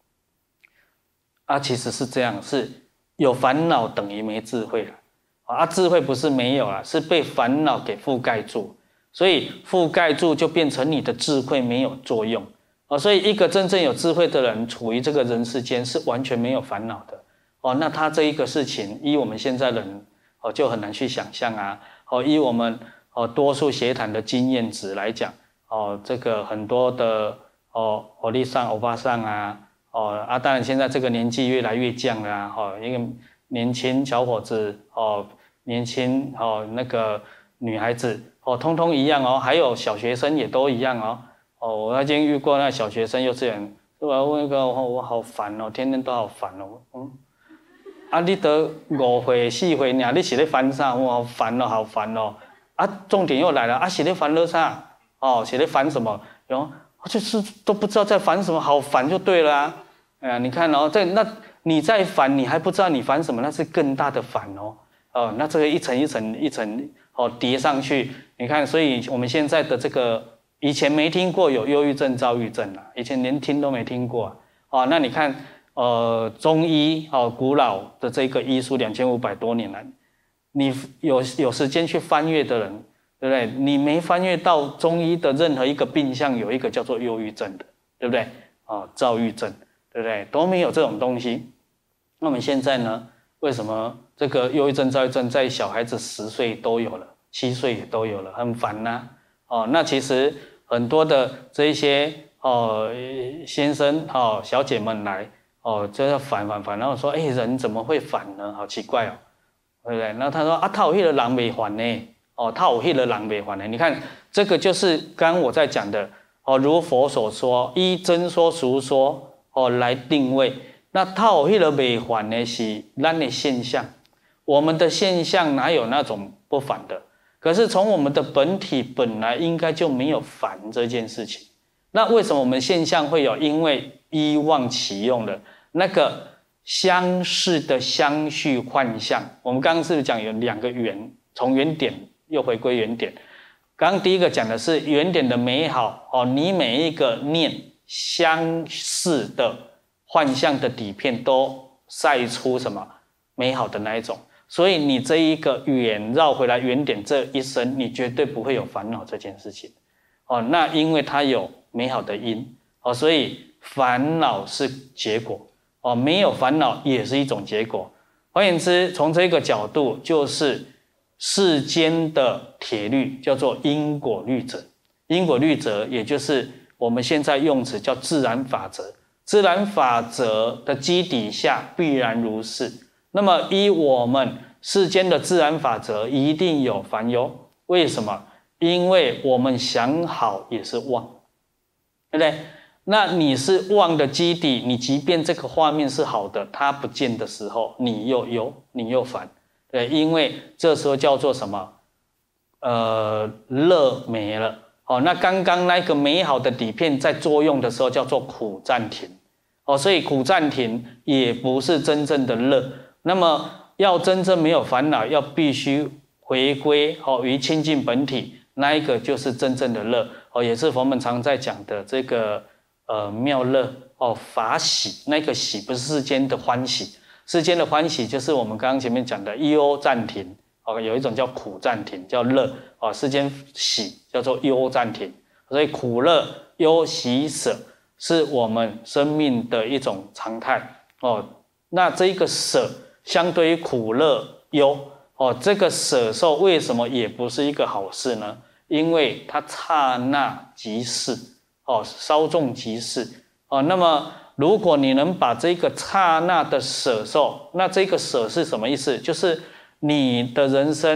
其实是这样，是有烦恼等于没智慧了。智慧不是没有了，是被烦恼给覆盖住，所以覆盖住就变成你的智慧没有作用。所以一个真正有智慧的人，处于这个人世间是完全没有烦恼的。那他这一个事情，依我们现在人就很难去想象啊。依我们多数协谈的经验值来讲，这个很多的欧弟上、欧巴上当然现在这个年纪越来越降了一个年轻小伙子年轻那个女孩子通通一样还有小学生也都一样我曾经遇过那小学生幼稚园，我问一个我好烦天天都好烦你得5岁4岁尔，你是在烦啥？我好烦好烦重点又来了是在烦了啥？是在烦什么？就是都不知道在烦什么，好烦就对了你看那你在烦，你还不知道你烦什么，那是更大的烦那这个一层一层一层叠上去，你看，所以我们现在的这个以前没听过有忧郁症、躁郁症以前连听都没听过那你看中医古老的这个医书2500多年来，你有时间去翻阅的人，对不对？你没翻阅到中医的任何一个病象有一个叫做忧郁症的，对不对？躁郁症，对不对？都没有这种东西。那我们现在呢？为什么这个忧郁症、躁郁症在小孩子10岁都有了，7岁也都有了，很烦那其实很多的这一些先生小姐们来就要烦，然后说人怎么会烦呢？好奇怪对不对？然后他说他有那个人没烦呢他有那个人没烦呢。你看这个就是刚刚我在讲的如佛所说，依真说俗说来定位。那他有那个没烦呢是咱的现象，我们的现象哪有那种不烦的？可是从我们的本体本来应该就没有烦这件事情。那为什么我们现象会有？因为依妄起用的那个相似的相续幻象。我们刚刚是不是讲有2个缘，从原点又回归原点？刚刚第一个讲的是原点的美好你每一个念相似的幻象的底片都晒出什么美好的那一种，所以你这一个缘绕回来原点，这一生你绝对不会有烦恼这件事情那因为它有美好的因所以烦恼是结果没有烦恼也是一种结果。换言之，从这个角度，就是世间的铁律叫做因果律则。因果律则也就是我们现在用词叫自然法则。自然法则的基底下必然如是。那么依我们世间的自然法则，一定有烦忧。为什么？因为我们想好也是妄，对不对？那你是妄的基底，你即便这个画面是好的，它不见的时候，你又忧，你又烦，对，因为这时候叫做什么？乐没了。那刚刚那个美好的底片在作用的时候，叫做苦暂停。所以苦暂停也不是真正的乐。那么要真正没有烦恼，要必须回归于清净本体，那一个就是真正的乐也是佛门常在讲的这个妙乐法喜。那个喜不是世间的欢喜，世间的欢喜就是我们刚刚前面讲的忧暂停有一种叫苦暂停，叫乐世间喜叫做忧暂停。所以苦乐忧喜舍是我们生命的一种常态那这一个舍相对于苦乐忧这个舍受为什么也不是一个好事呢？因为它刹那即逝稍纵即逝那么如果你能把这个刹那的舍受，那这个舍是什么意思？就是你的人生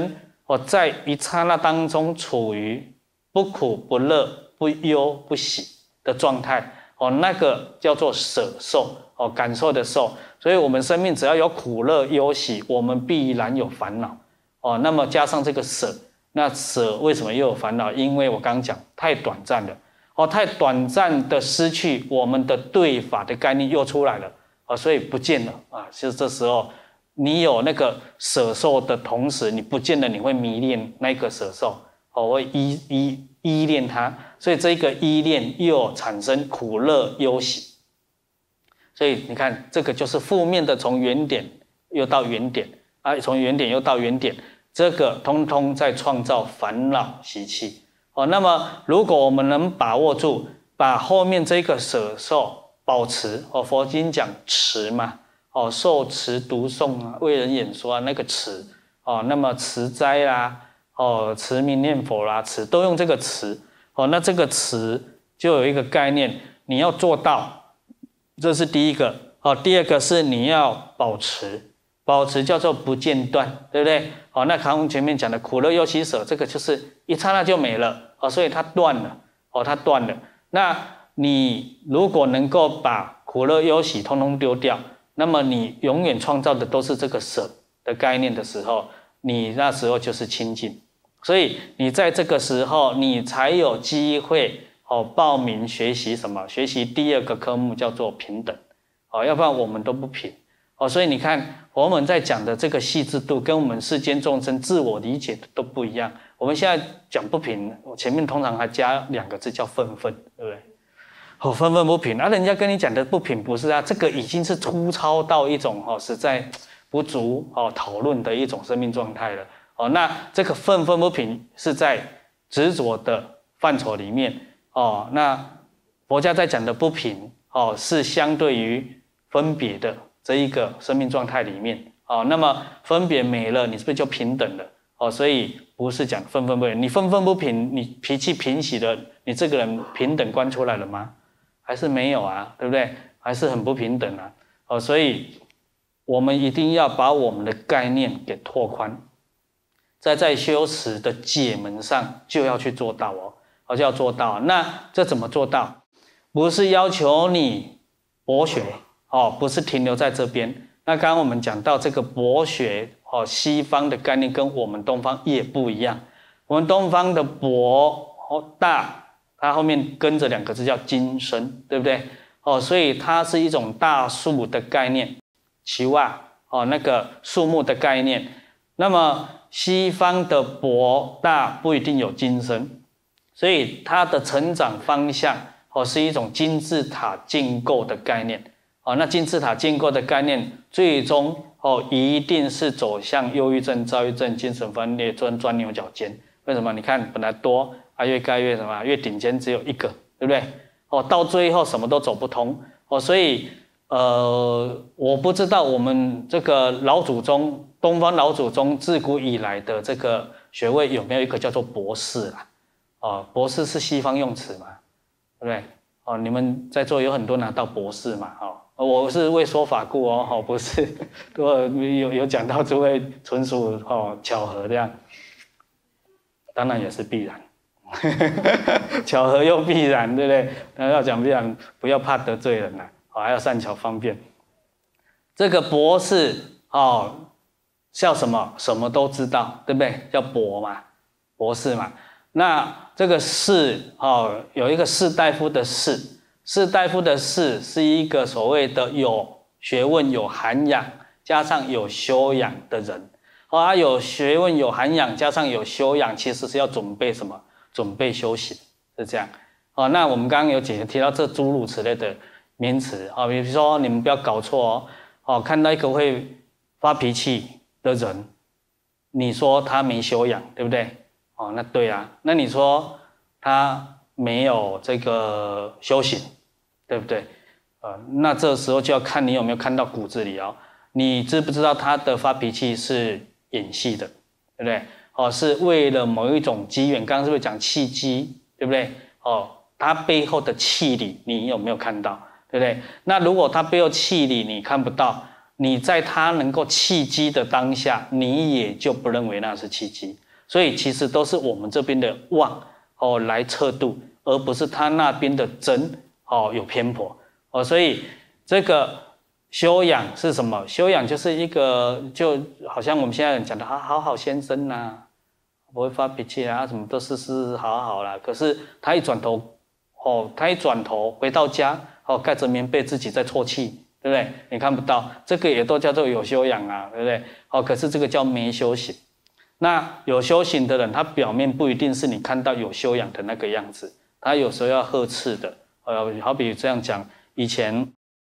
在一刹那当中处于不苦不乐不忧不喜的状态，那个叫做舍受，感受的受。所以我们生命只要有苦乐忧喜，我们必然有烦恼，那么加上这个舍，那舍为什么又有烦恼？因为我刚刚讲太短暂了，太短暂的失去，我们的对法的概念又出来了，所以不见了啊。其实这时候你有那个舍受的同时，你不见得你会迷恋那个舍受，会依恋它，所以这个依恋又产生苦乐忧喜。所以你看，这个就是负面的，从原点又到原点，从原点又到原点，这个通通在创造烦恼习气。那么如果我们能把握住，把后面这个舍受保持，佛经讲持嘛，受持读诵啊，为人演说啊，那个持，那么持斋啦，持名念佛啦，持都用这个持，那这个持就有一个概念，你要做到，这是第一个，第二个是你要保持。保持叫做不间断，对不对？那刚刚前面讲的苦乐忧喜舍，这个就是一刹那就没了，所以它断了，它断了。那你如果能够把苦乐忧喜通通丢掉，那么你永远创造的都是这个舍的概念的时候，你那时候就是清净。所以你在这个时候，你才有机会报名学习什么？学习第二个科目叫做平等，要不然我们都不平。所以你看我们在讲的这个细致度跟我们世间众生自我理解的都不一样。我们现在讲不平，前面通常还加2个字叫愤愤，对不对？愤愤不平，人家跟你讲的不平不是啊，这个已经是粗糙到一种实在不足讨论的一种生命状态了。那这个愤愤不平是在执着的范畴里面，那佛家在讲的不平是相对于分别的这一个生命状态里面，那么分别没了，你是不是就平等了？所以不是讲愤愤不平，你愤愤不平，你脾气平息了，你这个人平等观出来了吗？还是没有啊，对不对？还是很不平等啊。所以我们一定要把我们的概念给拓宽，在修持的解门上就要去做到就要做到。那这怎么做到？不是要求你博学。不是停留在这边。那刚刚我们讲到这个博学，西方的概念跟我们东方也不一样。我们东方的博大，它后面跟着2个字叫精深，对不对？所以它是一种大树的概念，其外那个树木的概念。那么西方的博大不一定有精深，所以它的成长方向是一种金字塔建构的概念。那金字塔建构的概念，最终一定是走向忧郁症、躁郁症、精神分裂、钻牛角尖。为什么？你看本来多，越盖越什么？越顶尖只有一个，对不对？到最后什么都走不通。所以我不知道我们这个老祖宗，东方老祖宗自古以来的这个学位有没有一个叫做博士啦？博士是西方用词嘛，对不对？你们在座有很多拿到博士嘛，我是为说法故不是有讲到诸位纯属巧合这样，当然也是必然，巧合又必然，对不对？那要讲必然，不要怕得罪人还要善巧方便。这个博士叫什么？什么都知道，对不对？叫博嘛，博士嘛。那这个士有一个士大夫的士。士大夫的士是一个所谓的有学问、有涵养，加上有修养的人。有学问、有涵养，加上有修养，其实是要准备什么？准备修行，是这样。那我们刚刚有提到这诸如此类的名词比如说你们不要搞错看到一个会发脾气的人，你说他没修养，对不对？那对啊。那你说他没有这个修行，对不对？那这时候就要看你有没有看到骨子里你知不知道他的发脾气是演戏的，对不对？是为了某一种机缘，刚刚是不是讲契机，对不对？他背后的气理你有没有看到，对不对？那如果他背后气理你看不到，你在他能够契机的当下，你也就不认为那是契机。 所以其实都是我们这边的妄哦来测度，而不是他那边的真哦有偏颇哦。所以这个修养是什么？修养就是一个，就好像我们现在人讲的好好先生呐，不会发脾气啊，什么都是好好啦。可是他一转头回到家哦，盖着棉被自己在啜泣。对不对？你看不到，这个也都叫做有修养啊，对不对？哦，可是这个叫没修行。那有修行的人，他表面不一定是你看到有修养的那个样子，他有时候要呵斥的。好比这样讲，以前，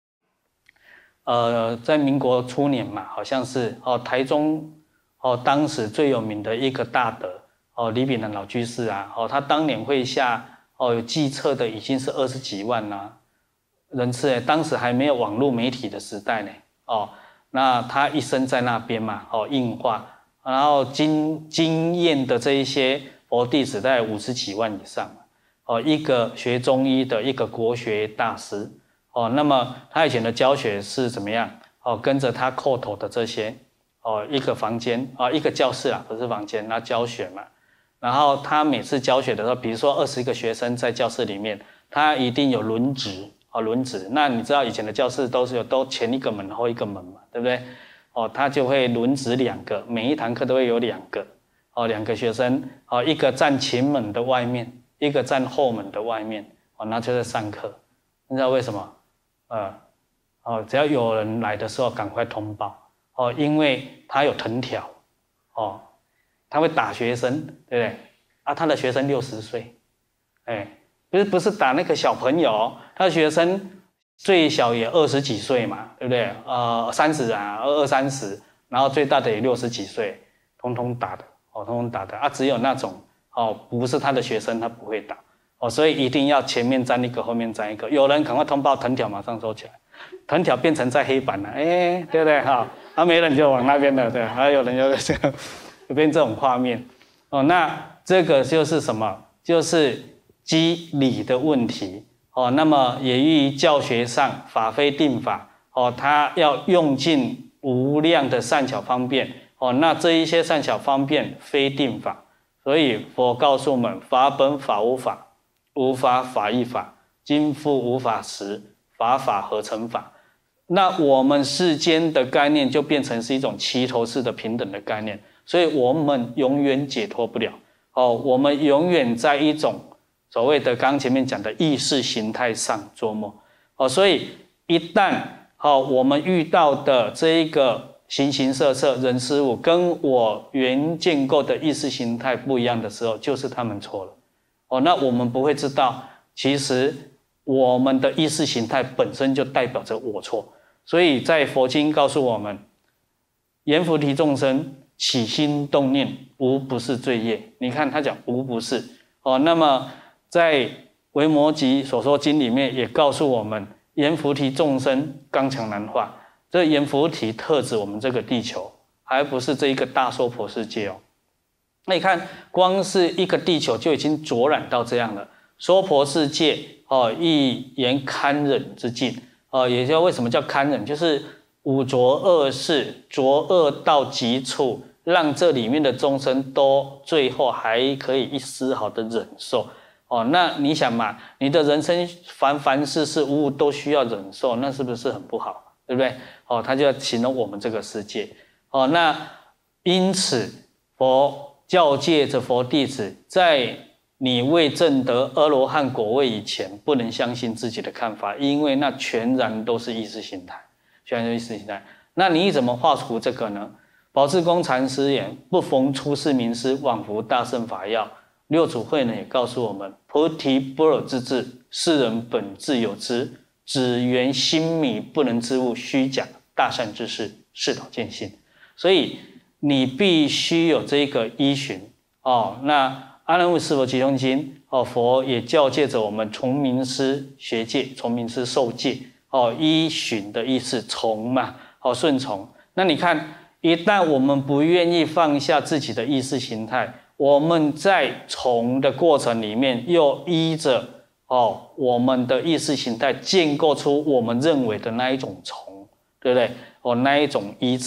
在民国初年嘛，好像是台中当时最有名的一个大德李炳南老居士啊，他当年会下有计策的已经是20几万啦。人次当时还没有网络媒体的时代呢，那他一生在那边嘛，应化，然后经验的这一些佛弟子大概50几万以上，一个学中医的一个国学大师，那么他以前的教学是怎么样？跟着他叩头的这些，一个房间一个教室啊，不是房间，那教学嘛，然后他每次教学的时候，比如说20个学生在教室里面，他一定有轮值。轮值，那你知道以前的教室都前一个门后一个门嘛，对不对？他就会轮值2个，每一堂课都会有2个，2个学生，一个站前门的外面，一个站后门的外面，那就在上课。你知道为什么？只要有人来的时候赶快通报，因为他有藤条，他会打学生，对不对？他的学生60岁，不是打那个小朋友，他的学生最小也20几岁嘛，对不对？30啊，20、30，然后最大的也60几岁，通通打的，通通打的只有那种不是他的学生他不会打，所以一定要前面站一个，后面站一个，有人赶快通报，藤条马上收起来，藤条变成在黑板了，对不对没人就往那边了，对，还有人就有变这种画面，那这个就是什么？就是机理的问题那么也于教学上法非定法他要用尽无量的善巧方便那这一些善巧方便非定法，所以佛告诉我们：法本法无法，无法法亦法，今复无法时，法法合成法。那我们世间的概念就变成是一种齐头式的平等的概念，所以我们永远解脱不了我们永远在一种所谓的刚前面讲的意识形态上琢磨所以一旦我们遇到的这一个形形色色人事物跟我原建构的意识形态不一样的时候，就是他们错了那我们不会知道，其实我们的意识形态本身就代表着我错。所以在佛经告诉我们，阎浮提众生起心动念，无不是罪业。你看他讲无不是那么在维摩诘所说经里面也告诉我们，阎浮提众生刚强难化。这阎浮提特指我们这个地球，还不是这一个大娑婆世界那你看，光是一个地球就已经浊染到这样了。娑婆世界一言堪忍之境也就为什么叫堪忍，就是五浊恶世，浊恶到极处，让这里面的众生都最后还可以一丝毫的忍受那你想嘛，你的人生凡凡事事物物都需要忍受，那是不是很不好？对不对？他就要形容我们这个世界那因此佛教诫着佛弟子，在你未证得阿罗汉果位以前，不能相信自己的看法，因为那全然都是意识形态，全然都是意识形态。那你怎么化除这个呢？宝志公禅师言：不逢出世名师，枉服大乘法要。六祖慧能也告诉我们：菩提般若之智，世人本自有之，只缘心迷不能知悟，虚假大善之事，是导见性。所以你必须有这个依循那阿难问是否集中经佛也教诫着我们从名师学戒，从名师受戒依循的意思，从嘛顺从。那你看，一旦我们不愿意放下自己的意识形态，我们在从的过程里面又依着我们的意识形态建构出我们认为的那一种从，对不对那一种依持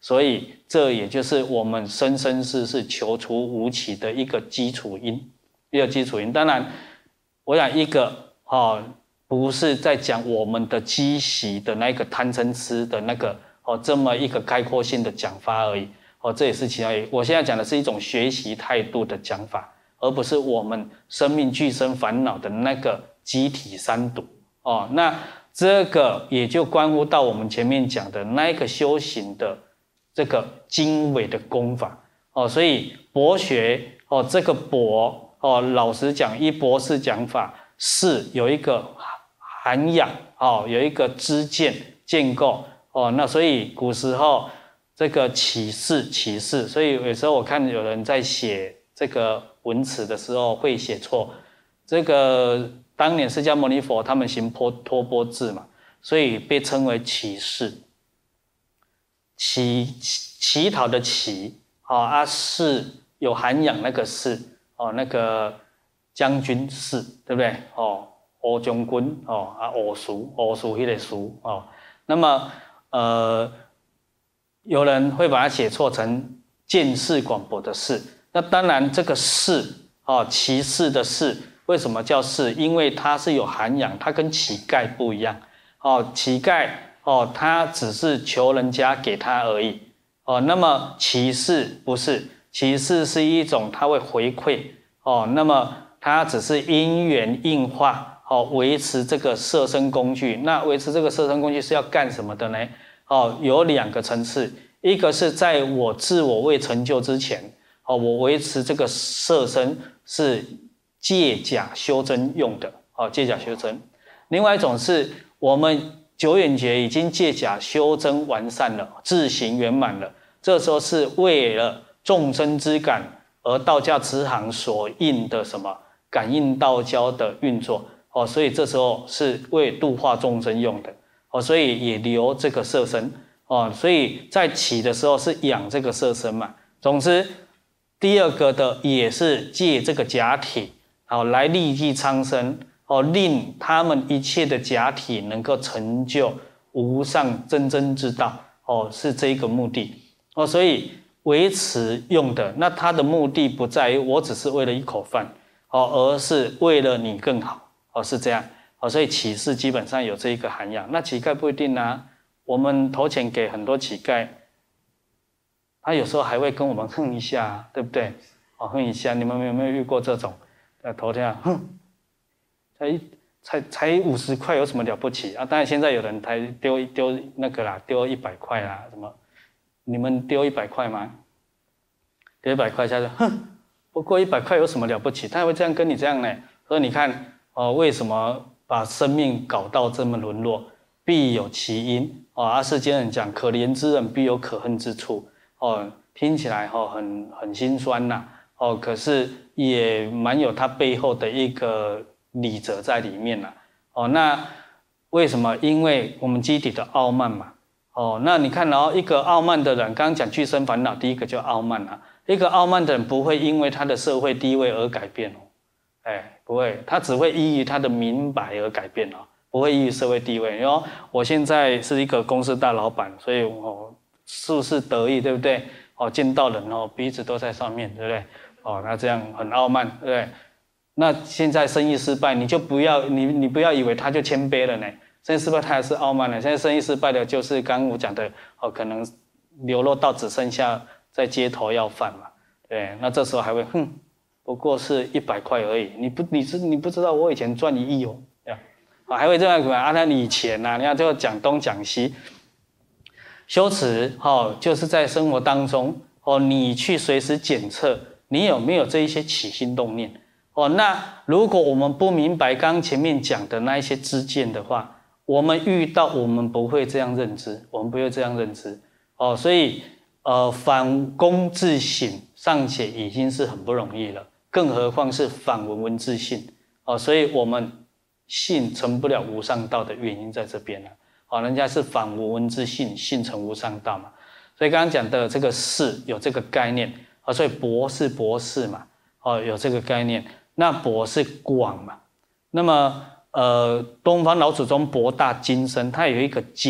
所以这也就是我们生生世世求除无期的一个基础因，当然，我想一个不是在讲我们的积习的那个贪嗔痴的那个这么一个概括性的讲法而已这也是其他。我现在讲的是一种学习态度的讲法，而不是我们生命俱生烦恼的那个集体三毒那这个也就关乎到我们前面讲的那一个修行的这个精微的功法所以博学这个博老实讲，依博士讲法是有一个涵养有一个知见建构那所以古时候这个启示，所以有时候我看有人在写这个文词的时候会写错，这个当年释迦牟尼佛他们行托钵制嘛，所以被称为启示，乞讨的乞是有涵养那个士那个将军士，对不对欧将军欧叔那个叔那么有人会把它写错成见识广博的士。那当然这个士骑士的士为什么叫士？因为它是有涵养，它跟乞丐不一样乞丐他只是求人家给他而已那么骑士不是，骑士是一种他会回馈那么他只是因缘应化维持这个摄生工具。那维持这个摄生工具是要干什么的呢有2个层次，一个是在我自我未成就之前我维持这个摄生是借假修真用的借假修真。另外一种是我们久远劫已经借假修真完善了，自行圆满了，这时候是为了众生之感而道教慈航所应的什么感应道交的运作所以这时候是为度化众生用的所以也留这个摄生所以在起的时候是养这个摄生嘛。总之第2个的也是借这个假体来利益苍生令他们一切的假体能够成就无上真正之道是这一个目的所以维持用的，那它的目的不在于我只是为了一口饭而是为了你更好是这样所以乞士基本上有这一个涵养。那乞丐不一定我们投钱给很多乞丐，他有时候还会跟我们哼一下对不对哼一下。你们有没有遇过这种投钱哼才50块有什么了不起当然现在有人才丢那个啦，丢100块啦什么，你们丢100块吗？丢100块下去哼，不过100块有什么了不起？他会这样跟你这样呢。所以你看为什么把生命搞到这么沦落，必有其因世间人讲可怜之人必有可恨之处听起来很心酸可是也蛮有它背后的一个理则在里面那为什么？因为我们基底的傲慢嘛那你看一个傲慢的人，刚刚讲俱生烦恼第一个就傲慢一个傲慢的人不会因为他的社会地位而改变不会，他只会依于他的明白而改变不会依于社会地位。因为我现在是一个公司大老板，所以事事得意，对不对见到人鼻子都在上面，对不对那这样很傲慢，对不对？那现在生意失败，你就不要你不要以为他就谦卑了呢，生意失败他还是傲慢了。现在生意失败的就是刚刚我讲的可能流落到只剩下在街头要饭嘛，对，那这时候还会哼，不过是100块而已，你不知道我以前赚1亿还会这样那你以前你要就讲东讲西。修持就是在生活当中你去随时检测你有没有这一些起心动念那如果我们不明白刚刚前面讲的那一些知见的话，我们遇到我们不会这样认知，所以反躬自省尚且已经是很不容易了，更何况是反闻闻自性所以我们信成不了无上道的原因在这边人家是反闻闻自性，信成无上道嘛。所以刚刚讲的这个士有这个概念所以博士嘛有这个概念。那博是广嘛，那么东方老祖宗博大精深，它有一个精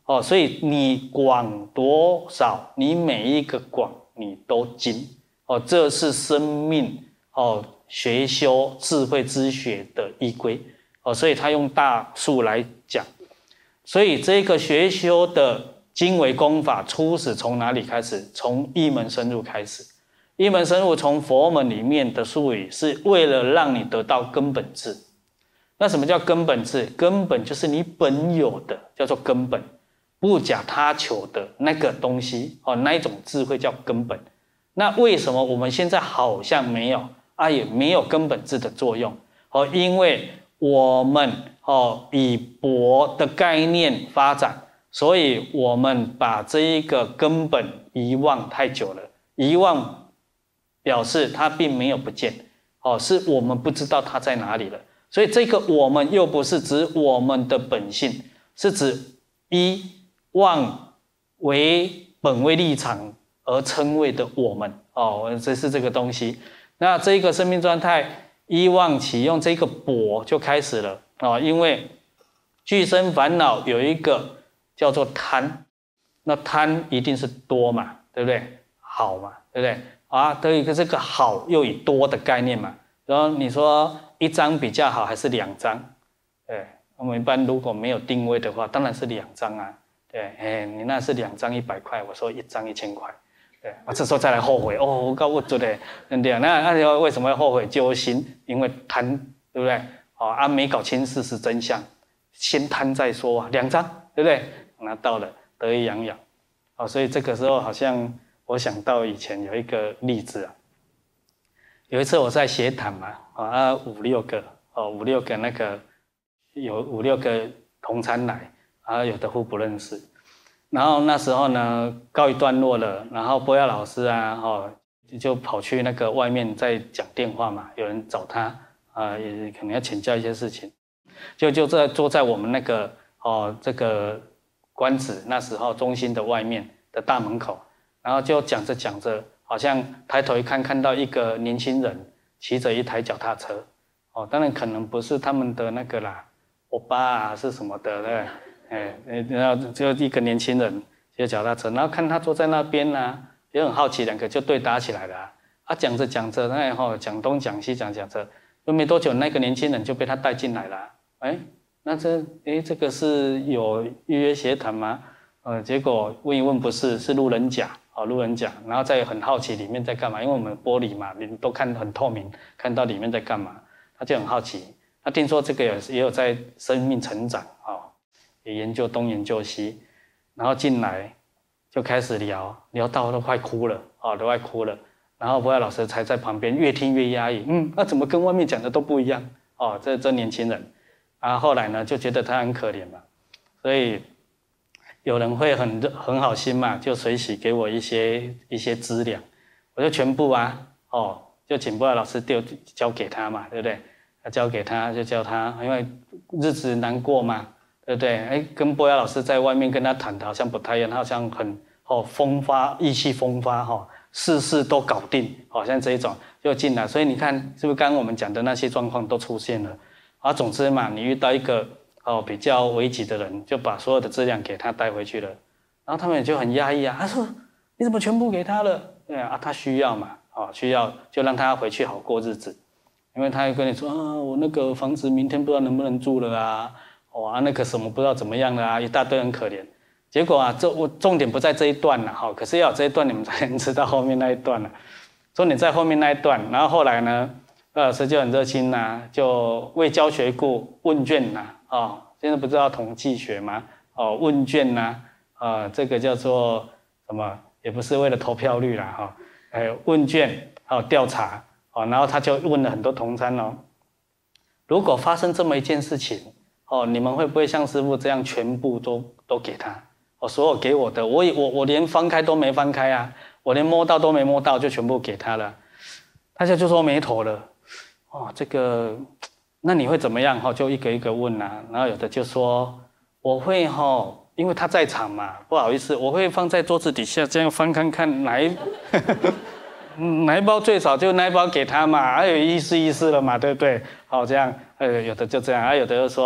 哦，所以你广多少，你每一个广你都精哦，这是生命哦学修智慧之学的依归哦，所以他用大数来讲，所以这个学修的经纬功法初始从哪里开始？从一门深入开始，一门深入从佛门里面的术语是为了让你得到根本智。那什么叫根本智？根本就是你本有的，叫做根本。不假他求的那个东西哦，那一种智慧叫根本。那为什么我们现在好像没有啊？也没有根本智的作用哦，因为我们哦以博的概念发展，所以我们把这一个根本遗忘太久了。遗忘表示它并没有不见哦，是我们不知道它在哪里了。所以这个我们又不是指我们的本性，是指一妄为本位立场而称谓的我们哦，这是这个东西。那这个生命状态依妄起用这个博就开始了哦，因为具生烦恼有一个叫做贪，那贪一定是多嘛，对不对？好嘛，对不对？啊，对一个这个好又以多的概念嘛，然后你说一张比较好还是2张？对，我们一般如果没有定位的话，当然是2张啊。对，你那是2张100块，我说1张1000块，对，我这时候再来后悔哦，我搞我做的，对，那为什么要后悔揪心？因为贪，对不对？哦，啊，没搞清事实真相，先贪再说啊，2张，对不对？拿到了，得意洋洋，哦，所以这个时候好像我想到以前有一个例子啊，有一次我在协谈嘛，啊5、6个，哦5、6个那个有5、6个同参来。啊，有的互不认识，然后那时候呢告一段落了，然后波亚老师啊，哦，就跑去那个外面在讲电话嘛，有人找他啊，也可能要请教一些事情，就坐在我们那个哦这个官子那时候中心的外面的大门口，然后就讲着讲着，好像抬头一看，看到一个年轻人骑着一台脚踏车，哦，当然可能不是他们的那个啦，欧巴啊是什么的，对不对？然后就一个年轻人骑脚踏车，然后看他坐在那边啊，也很好奇，2个就对打起来了啊。讲着讲着，然后讲东讲西讲着，又没多久，那个年轻人就被他带进来了。那这个是有预约协谈吗？结果问一问不是，是路人甲哦，路人甲，然后再很好奇里面在干嘛，因为我们玻璃嘛，你都看很透明，看到里面在干嘛，他就很好奇。他听说这个也有在生命成长哦。也研究东研究西，然后进来就开始聊到都快哭了哦，都快哭了。然后博雅老师才在旁边越听越压抑，那怎么跟外面讲的都不一样哦？这年轻人，啊，后来呢就觉得他很可怜嘛，所以有人会很好心嘛，就随喜给我一些资粮，我就全部就请博雅老师交给他嘛，对不对？交给他就叫他，因为日子难过嘛。对不对？跟波雅老师在外面跟他谈的好像不太一样，他好像很风发，意气风发事事都搞定，好像这一种就进来。所以你看，是不是刚刚我们讲的那些状况都出现了？啊，总之嘛，你遇到一个比较危急的人，就把所有的资料给他带回去了，然后他们也就很压抑啊，他说你怎么全部给他了？对啊，他需要嘛，需要就让他回去好过日子，因为他会跟你说啊，我那个房子明天不知道能不能住了啊。那个什么不知道怎么样了啊，一大堆很可怜。结果啊，我重点不在这一段了可是要有这一段你们才能知道后面那一段了。重点在后面那一段，然后后来呢，老师就很热心就为教学故问卷现在不知道统计学吗？问卷这个叫做什么？也不是为了投票率啦问卷调查然后他就问了很多同参如果发生这么一件事情。你们会不会像师父这样全部都给他？所有给我的，我连翻开都没翻开啊，我连摸到都没摸到，就全部给他了。大家就说没头了。这个，那你会怎么样？就一个一个问然后有的就说我会因为他在场嘛，不好意思，我会放在桌子底下这样翻看看哪一包最少就那一包给他嘛，有意思了嘛，对不对？这样有的就这样有的就说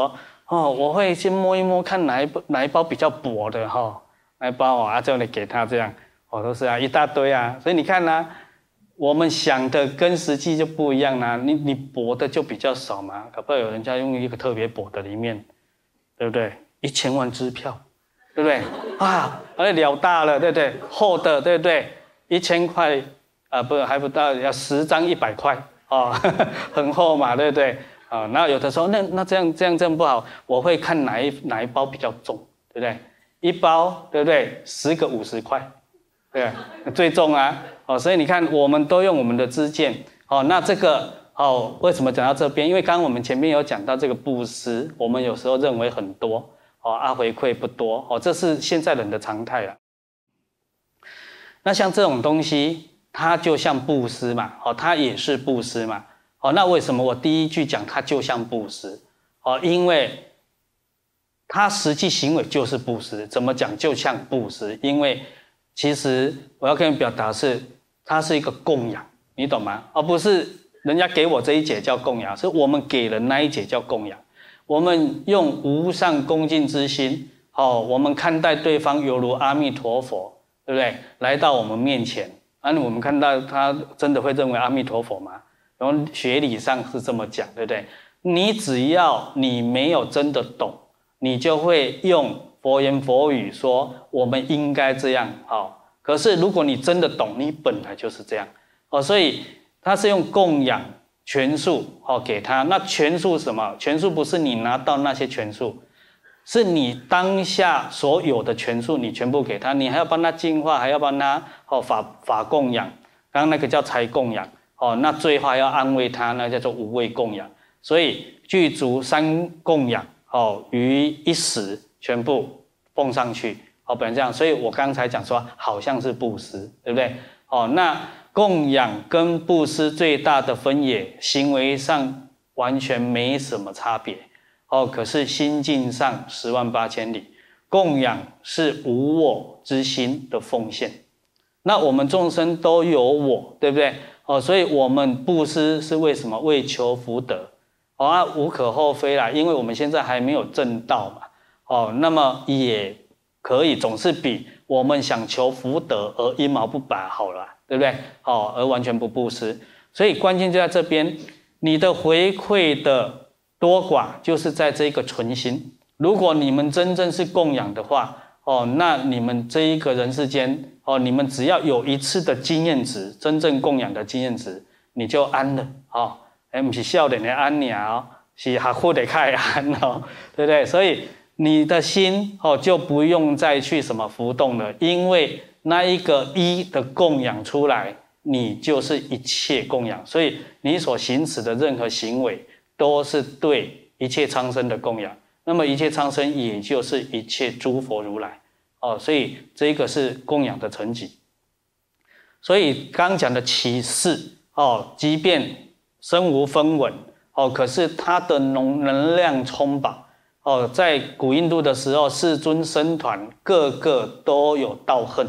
我会先摸一摸，看哪一包比较薄的哪一包就来给他这样，都是一大堆所以你看我们想的跟实际就不一样你薄的就比较少嘛，搞不好有人家用一个特别薄的里面，对不对？1000万支票，对不对？了大了，对不对？厚的，对不对？1000块还不到，要10张100块很厚嘛，对不对？那有的时候那这样不好，我会看哪一包比较重，对不对？一包对不对？10个50块，对，最重所以你看，我们都用我们的知见那这个为什么讲到这边？因为刚刚我们前面有讲到这个布施，我们有时候认为很多回馈不多这是现在人的常态那像这种东西，它就像布施嘛它也是布施嘛那为什么我第一句讲它就像布施因为它实际行为就是布施。怎么讲就像布施？因为其实我要跟你表达是，它是一个供养，你懂吗？而不是人家给我这一节叫供养，是我们给人那一节叫供养。我们用无上恭敬之心我们看待对方犹如阿弥陀佛，对不对？来到我们面前我们看到他真的会认为阿弥陀佛吗？然后学理上是这么讲，对不对？你只要你没有真的懂，你就会用佛言佛语说我们应该这样可是如果你真的懂，你本来就是这样所以他是用供养权术给他。那权术什么？权术不是你拿到那些权术，是你当下所有的权术你全部给他，你还要帮他净化，还要帮他法供养，刚刚那个叫财供养那最后还要安慰他，那叫做无畏供养。所以具足3供养于一时全部奉上去本来这样。所以我刚才讲说好像是布施，对不对那供养跟布施最大的分野，行为上完全没什么差别可是心境上10万8千里。供养是无我之心的奉献，那我们众生都有我，对不对所以我们布施是为什么？为求福德无可厚非啦，因为我们现在还没有证道嘛那么也可以，总是比我们想求福德而一毛不拔好了，对不对而完全不布施。所以关键就在这边，你的回馈的多寡就是在这个存心。如果你们真正是供养的话那你们这一个人世间你们只要有一次的经验值，真正供养的经验值，你就安了不是少年的安是学佛的开安对不对？所以你的心就不用再去什么浮动了，因为那一个一的供养出来，你就是一切供养。所以你所行使的任何行为都是对一切苍生的供养，那么一切苍生也就是一切诸佛如来所以这个是供养的层级。所以刚讲的起示即便身无分文可是它的能量充饱在古印度的时候，世尊僧团个个都有道恨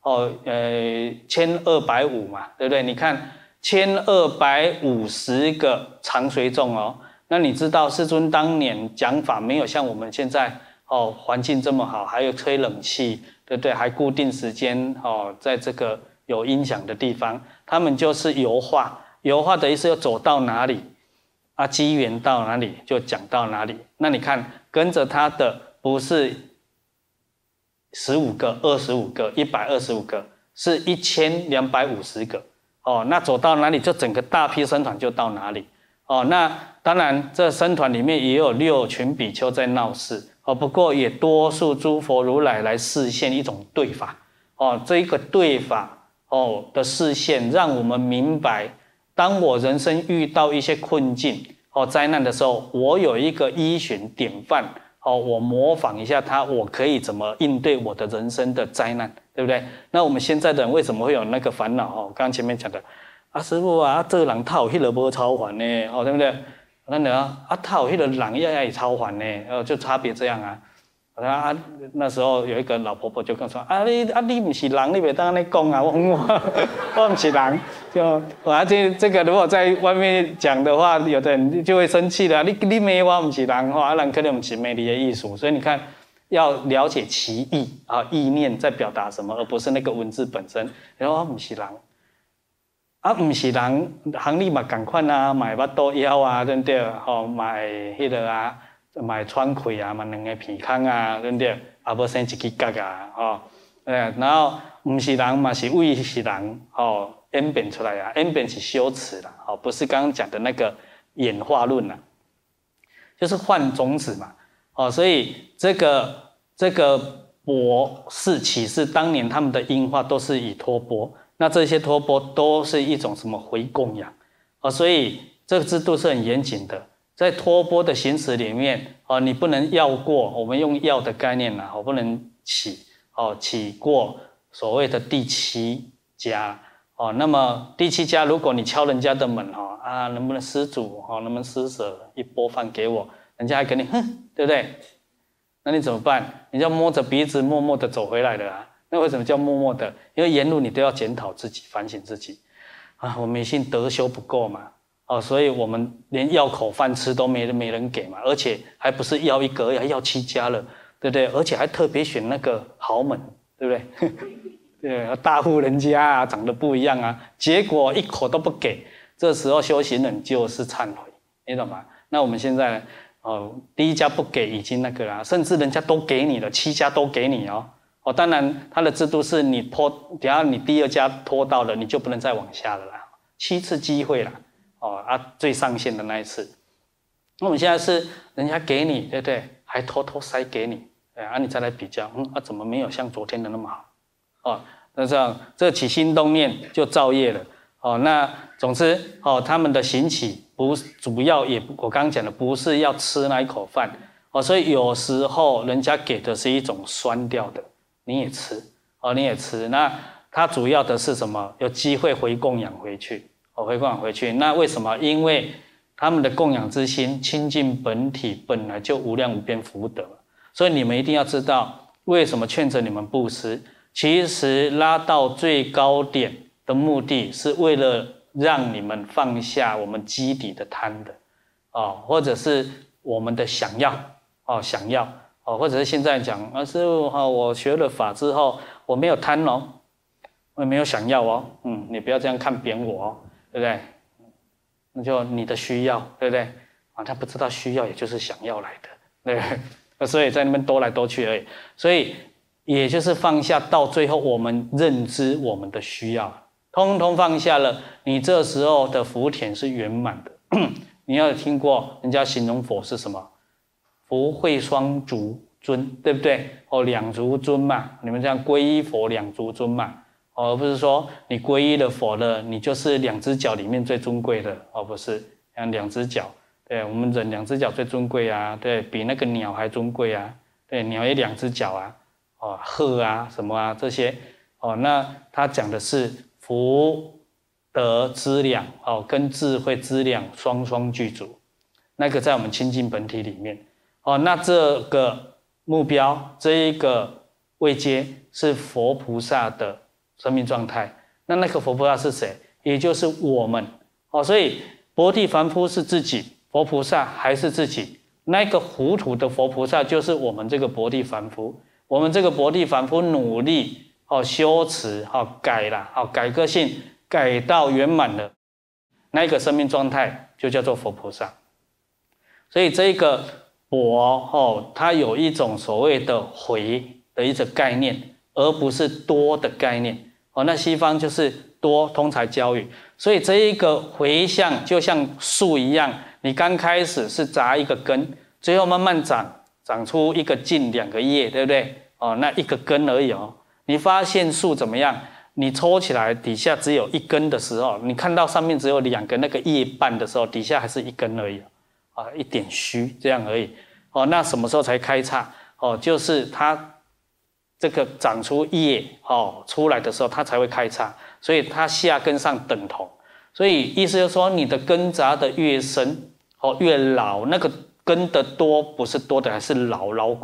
1250嘛，对不对？你看1250个常随众那你知道世尊当年讲法没有像我们现在环境这么好，还有吹冷气，对不对？还固定时间在这个有音响的地方，他们就是游化。游化的意思要走到哪里机缘到哪里就讲到哪里。那你看跟着他的不是15个、25个、125个，是1250个那走到哪里就整个大批僧团就到哪里那当然这僧团里面也有6群比丘在闹事不过也多数诸佛如来来示现一种对法这一个对法的示现，让我们明白，当我人生遇到一些困境灾难的时候，我有一个依循典范我模仿一下它，我可以怎么应对我的人生的灾难，对不对？那我们现在的人为什么会有那个烦恼刚刚前面讲的师父这个人他有那个没超凡呢对不对？那他有那个人也超凡呢就差别这样啊，那时候有一个老婆婆就跟我说：“你不是人，你别当那讲啊！我不是人。”就这个如果在外面讲的话，有的人就会生气的。你骂我不是人哈，人可能不是美丽的艺术。所以你看，要了解其意啊，意念在表达什么，而不是那个文字本身。然后我不是人，不是人，行你嘛同款啊，买巴肚枵啊，对不对？买迄个啊。买喘气啊，嘛两个鼻孔啊，对不对？啊，无生一支角啊，然后不是人嘛，是胃是人，演变出来啊，演变是修辞啦，不是刚刚讲的那个演化论啦，就是换种子嘛，所以这个钵是启示当年他们的音化都是以托钵，那这些托钵都是一种什么回供养，所以这个制度是很严谨的。在托钵的行持里面，你不能要过，我们用要的概念啦，不能起过所谓的第七家，那么第七家，如果你敲人家的门，能不能施主，能不能施舍一钵饭给我，人家还给你，对不对？那你怎么办？你就摸着鼻子默默的走回来了啊。那为什么叫默默的？因为沿路你都要检讨自己，反省自己啊，我迷信德修不够嘛。所以我们连要口饭吃都没人给嘛，而且还不是要一个，要7家了，对不对？而且还特别选那个豪门，对不对？对，大户人家啊，长得不一样啊，结果一口都不给，这时候修行人就是忏悔，你懂吗？那我们现在第一家不给已经那个啦，甚至人家都给你了，7家都给你哦，当然他的制度是你等下你第2家拖到了，你就不能再往下了啦，7次机会啦。最上限的那一次，那我们现在是人家给你，对不对？还偷偷塞给你，你再来比较，怎么没有像昨天的那么好？那这样这起心动念就造业了。那总之，他们的行起不主要我刚刚讲的不是要吃那一口饭，所以有时候人家给的是一种酸掉的，你也吃，那它主要的是什么？有机会回供养回去。回供养回去，那为什么？因为他们的供养之心亲近本体本来就无量无边福德，所以你们一定要知道为什么劝着你们布施。其实拉到最高点的目的是为了让你们放下我们基底的贪的，或者是我们的想要，或者是现在讲师父我学了法之后我没有贪我也没有想要你不要这样看扁我对不对？那就你的需要，对不对？他不知道需要，也就是想要来的，对不对？所以在那边兜来兜去而已。所以也就是放下，到最后我们认知我们的需要，通通放下了，你这时候的福田是圆满的。你要有听过人家形容佛是什么？福慧双足尊，对不对？两足尊嘛，你们这样皈依佛两足尊嘛。而不是说你皈依了佛了，你就是2只脚里面最尊贵的不是，像2只脚，对，我们人2只脚最尊贵啊，对，比那个鸟还尊贵啊，对，鸟也2只脚啊，鹤啊什么啊这些，那他讲的是福德资粮跟智慧资粮双双具足，那个在我们清净本体里面，那这个目标这一个位阶是佛菩萨的生命状态，那个佛菩萨是谁？也就是我们所以薄地凡夫是自己，佛菩萨还是自己。那个糊涂的佛菩萨就是我们这个薄地凡夫。我们这个薄地凡夫努力修持改个性，改到圆满了，那个生命状态就叫做佛菩萨。所以这个薄它有一种所谓的回的一个概念，而不是多的概念。那西方就是多通才教育，所以这一个回向就像树一样，你刚开始是扎一个根，最后慢慢长出一个茎2个叶，对不对？那一个根而已你发现树怎么样？你抽起来底下只有1根的时候，你看到上面只有2个那个叶瓣的时候，底下还是1根而已一点虚这样而已那什么时候才开叉就是它这个长出叶出来的时候，它才会开叉，所以它下根上等同。所以意思就是说，你的根扎的越深越老，那个根的多不是多的，还是牢固。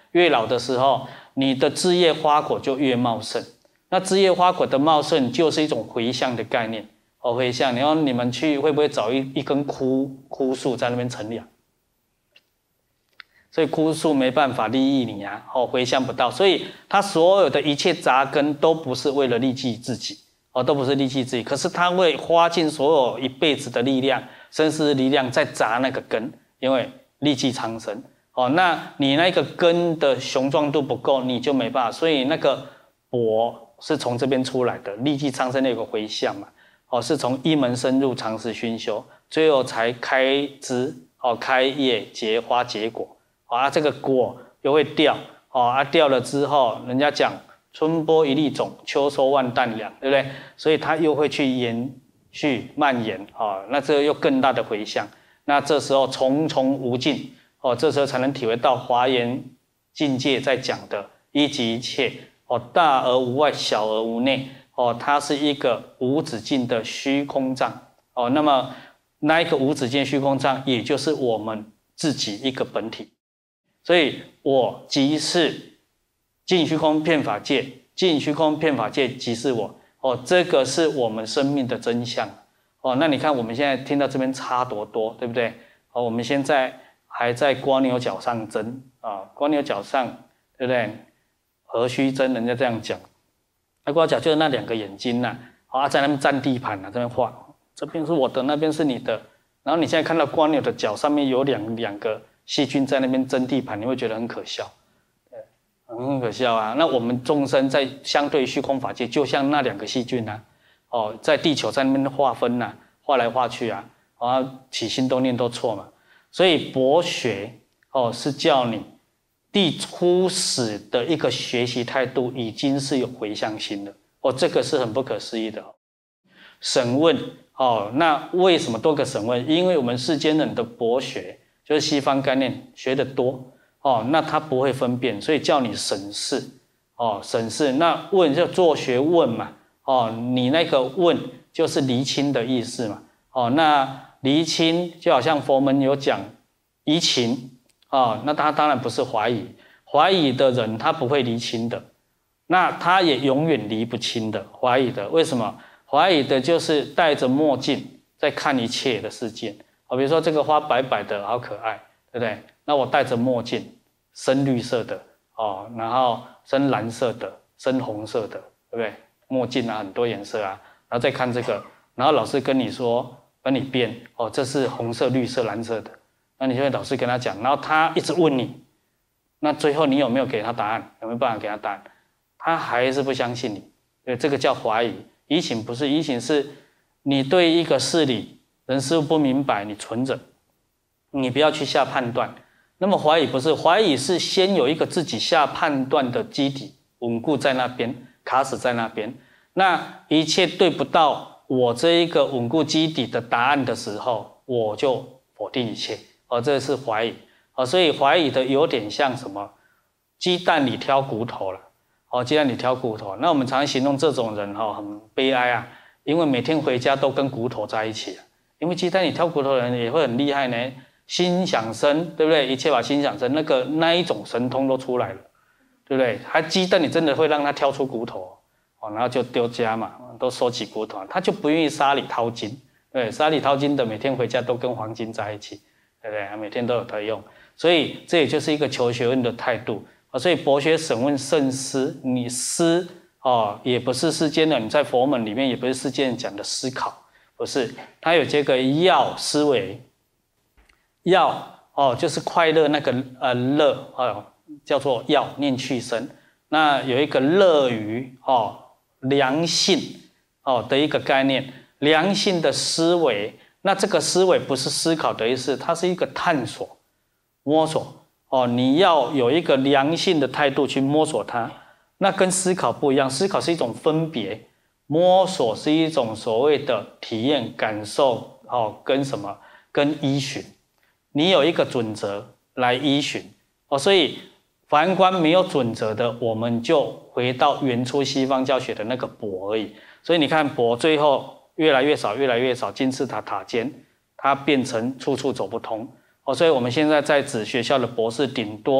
越老的时候，你的枝叶花果就越茂盛。那枝叶花果的茂盛就是一种回向的概念。回向，然后你们去会不会找一根枯树在那边乘凉？所以枯树没办法利益你啊，回向不到。所以它所有的一切杂根都不是为了利济自己，都不是利济自己。可是它会花尽所有一辈子的力量、生死的力量在砸那个根，因为利济苍生。那你那个根的雄壮度不够，你就没办法。所以那个钵是从这边出来的，利济苍生那个回向嘛。是从一门深入，长时熏修，最后才开枝，开叶结花结果，这个果又会掉，掉了之后，人家讲春播一粒种，秋收万担粮，对不对？所以它又会去延续蔓延，那这个又更大的回向，那这时候重重无尽，这时候才能体会到华严境界在讲的一即一切，大而无外，小而无内。它是一个无止境的虚空藏，那么那一个无止境虚空藏，也就是我们自己一个本体。所以我即是尽虚空遍法界，尽虚空遍法界即是我。这个是我们生命的真相。那你看我们现在听到这边差多多，对不对？我们现在还在蜗牛角上针蜗牛角上，对不对？何须针？人家这样讲。跟我讲，就是那两个眼睛呐，在那边占地盘这边画，这边是我的，那边是你的。然后你现在看到蜗牛的脚上面有两个细菌在那边争地盘，你会觉得很可笑，很可笑啊。那我们众生在相对虚空法界，就像那两个细菌啊，在地球在那边划分呐，画来画去啊，起心动念都错嘛。所以博学是叫你。第初始的一个学习态度已经是有回向心的，这个是很不可思议的。审问，那为什么多个审问？因为我们世间人的博学，就是西方概念学得多，那他不会分辨，所以叫你审视，审视。那问就做学问嘛，你那个问就是厘清的意思嘛，那厘清就好像佛门有讲疑情。那他当然不是怀疑，怀疑的人他不会厘清的，那他也永远厘不清的。怀疑的为什么？怀疑的就是戴着墨镜在看一切的世界。比如说这个花白白的好可爱，对不对？那我戴着墨镜，深绿色的然后深蓝色的，深红色的，对不对？墨镜很多颜色然后再看这个，然后老师跟你说，跟你编这是红色、绿色、蓝色的。那你就会老师跟他讲，然后他一直问你，那最后你有没有给他答案？有没有办法给他答案？他还是不相信你，对，这个叫怀疑。疑情不是，疑情是你对一个事理人事物不明白，你存着，你不要去下判断。那么怀疑不是，怀疑是先有一个自己下判断的基底稳固在那边，卡死在那边。那一切对不到我这一个稳固基底的答案的时候，我就否定一切。这是怀疑，所以怀疑的有点像什么？鸡蛋里挑骨头了，鸡蛋里挑骨头。那我们常常形容这种人很悲哀啊，因为每天回家都跟骨头在一起因为鸡蛋里挑骨头的人也会很厉害呢，心想生，对不对？一切把心想生，那一种神通都出来了，对不对？还鸡蛋你真的会让他挑出骨头然后就丢家嘛，都收起骨头，他就不愿意沙里淘金，对，沙里淘金的每天回家都跟黄金在一起。对不对？每天都有得用，所以这也就是一个求学问的态度所以博学审问慎思，你思也不是世间人在佛门里面也不是世间人讲的思考，不是，它有这个要思维，要就是快乐那个乐叫做要念去生，那有一个乐于良性的一个概念，良性的思维。那这个思维不是思考的意思，它是一个探索、摸索你要有一个良性的态度去摸索它。那跟思考不一样，思考是一种分别，摸索是一种所谓的体验、感受跟什么？跟依循。你有一个准则来依循所以凡观没有准则的，我们就回到原初西方教学的那个钵而已。所以你看钵最后。越来越少，越来越少，金字塔塔尖，它变成处处走不通所以我们现在在指学校的博士，顶多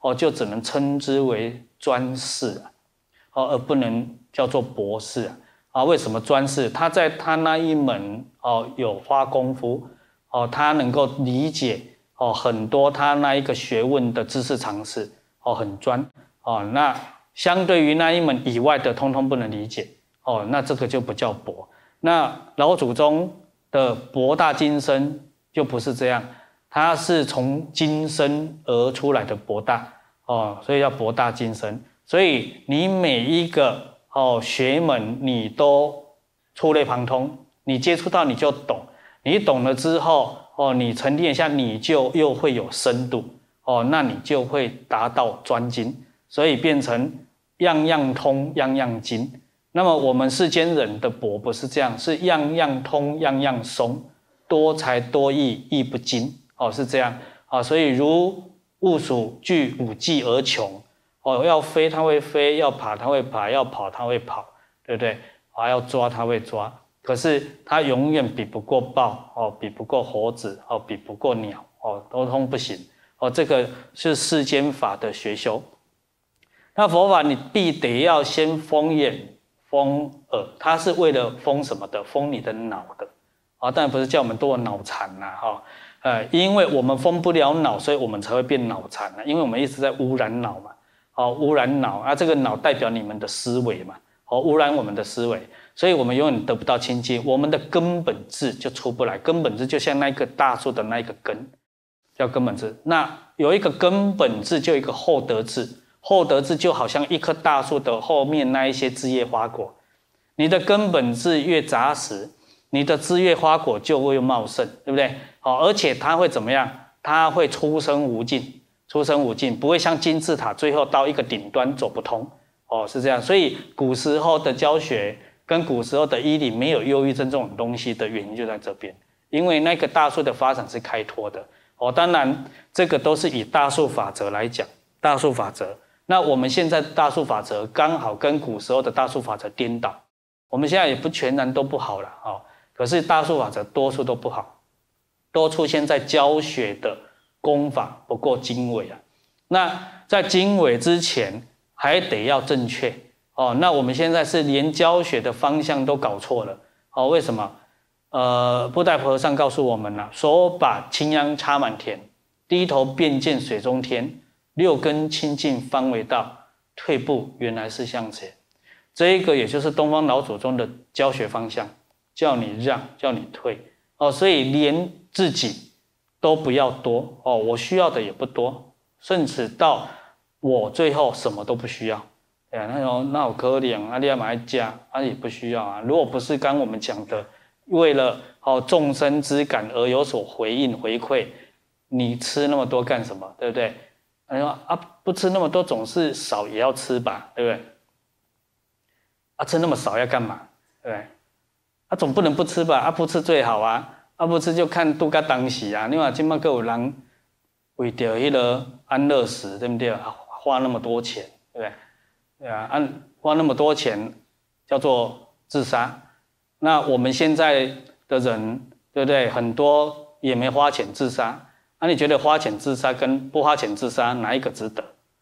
就只能称之为专士而不能叫做博士为什么专士？他在他那一门有花功夫他能够理解很多他那一个学问的知识常识很专那相对于那一门以外的，通通不能理解那这个就不叫博。那老祖宗的博大精深就不是这样，他是从精深而出来的博大所以叫博大精深。所以你每一个学门你都触类旁通，你接触到你就懂，你懂了之后你沉淀一下，你就又会有深度那你就会达到专精，所以变成样样通样样精。那么我们世间人的博不是这样，是样样通样样松，多才多艺艺不精是这样所以如物属具五技而穷要飞它会飞，要爬它会爬，要跑它会跑，对不对要抓它会抓，可是它永远比不过豹比不过猴子比不过鸟都通不行这个是世间法的学修。那佛法你必得要先封眼封耳，它是为了封什么的？封你的脑的当然不是叫我们多脑残因为我们封不了脑，所以我们才会变脑残因为我们一直在污染脑嘛污染脑这个脑代表你们的思维嘛污染我们的思维，所以我们永远得不到清净，我们的根本智就出不来。根本智就像那个大树的那一个根叫根本智，那有一个根本智就有一个厚德智，厚德智就好像一棵大树的后面那一些枝叶花果，你的根本智越扎实，你的枝叶花果就会茂盛，对不对而且它会怎么样？它会出生无尽，出生无尽，不会像金字塔最后到一个顶端走不通是这样。所以古时候的教学跟古时候的医理没有忧郁症这种东西的原因就在这边，因为那个大树的发展是开拓的当然这个都是以大树法则来讲，大树法则。那我们现在的大树法则刚好跟古时候的大树法则颠倒，我们现在也不全然都不好了可是大树法则多数都不好，都出现在教学的功法不够精微那在精微之前还得要正确那我们现在是连教学的方向都搞错了为什么？布袋和尚告诉我们手把青秧插满田，低头便见水中天，六根清净方为道，退步原来是向前。这一个也就是东方老祖宗的教学方向，叫你让，叫你退所以连自己都不要多我需要的也不多，甚至到我最后什么都不需要那有可怜你要买家也不需要如果不是刚我们讲的为了众生之感而有所回应回馈，你吃那么多干什么？对不对？不吃那么多总是少也要吃吧，对不对？吃那么少要干嘛？对不对？总不能不吃吧？不吃最好不吃就看度假当时你看现在还有人为了那个安乐死，对不对？花那么多钱，对不对？对花那么多钱叫做自杀。那我们现在的人，对不对？很多也没花钱自杀你觉得花钱自杀跟不花钱自杀哪一个值得？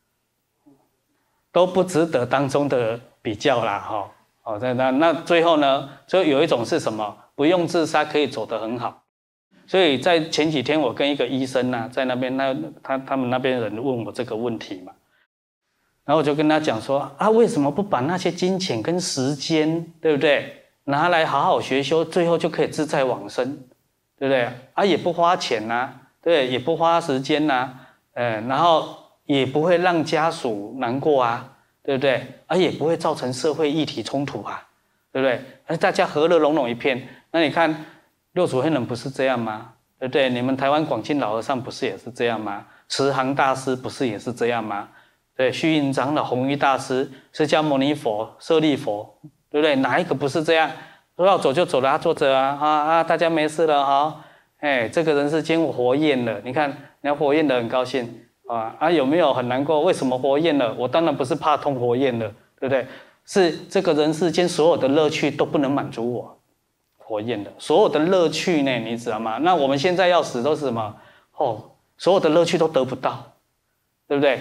都不值得当中的比较啦那最后呢，就有一种是什么？不用自杀可以走得很好。所以在前几天我跟一个医生在那边他们那边人问我这个问题嘛，然后我就跟他讲说为什么不把那些金钱跟时间，对不对？拿来好好学修，最后就可以自在往生，对不对也不花钱对，也不花时间然后也不会让家属难过对不对也不会造成社会议题冲突对不对大家和乐融融一片。那你看六祖慧能不是这样吗？对不对？你们台湾广钦老和尚不是也是这样吗？慈航大师不是也是这样吗？对，虚云长老、弘一大师、释迦牟尼佛、舍利佛，对不对？哪一个不是这样？说要走就走了，坐着大家没事了这个人世间我活厌了。你看，人家活厌了很高兴有没有很难过？为什么活厌了？我当然不是怕痛活厌了，对不对？是这个人世间所有的乐趣都不能满足我，活厌了。所有的乐趣呢，你知道吗？那我们现在要死都是什么？所有的乐趣都得不到，对不对？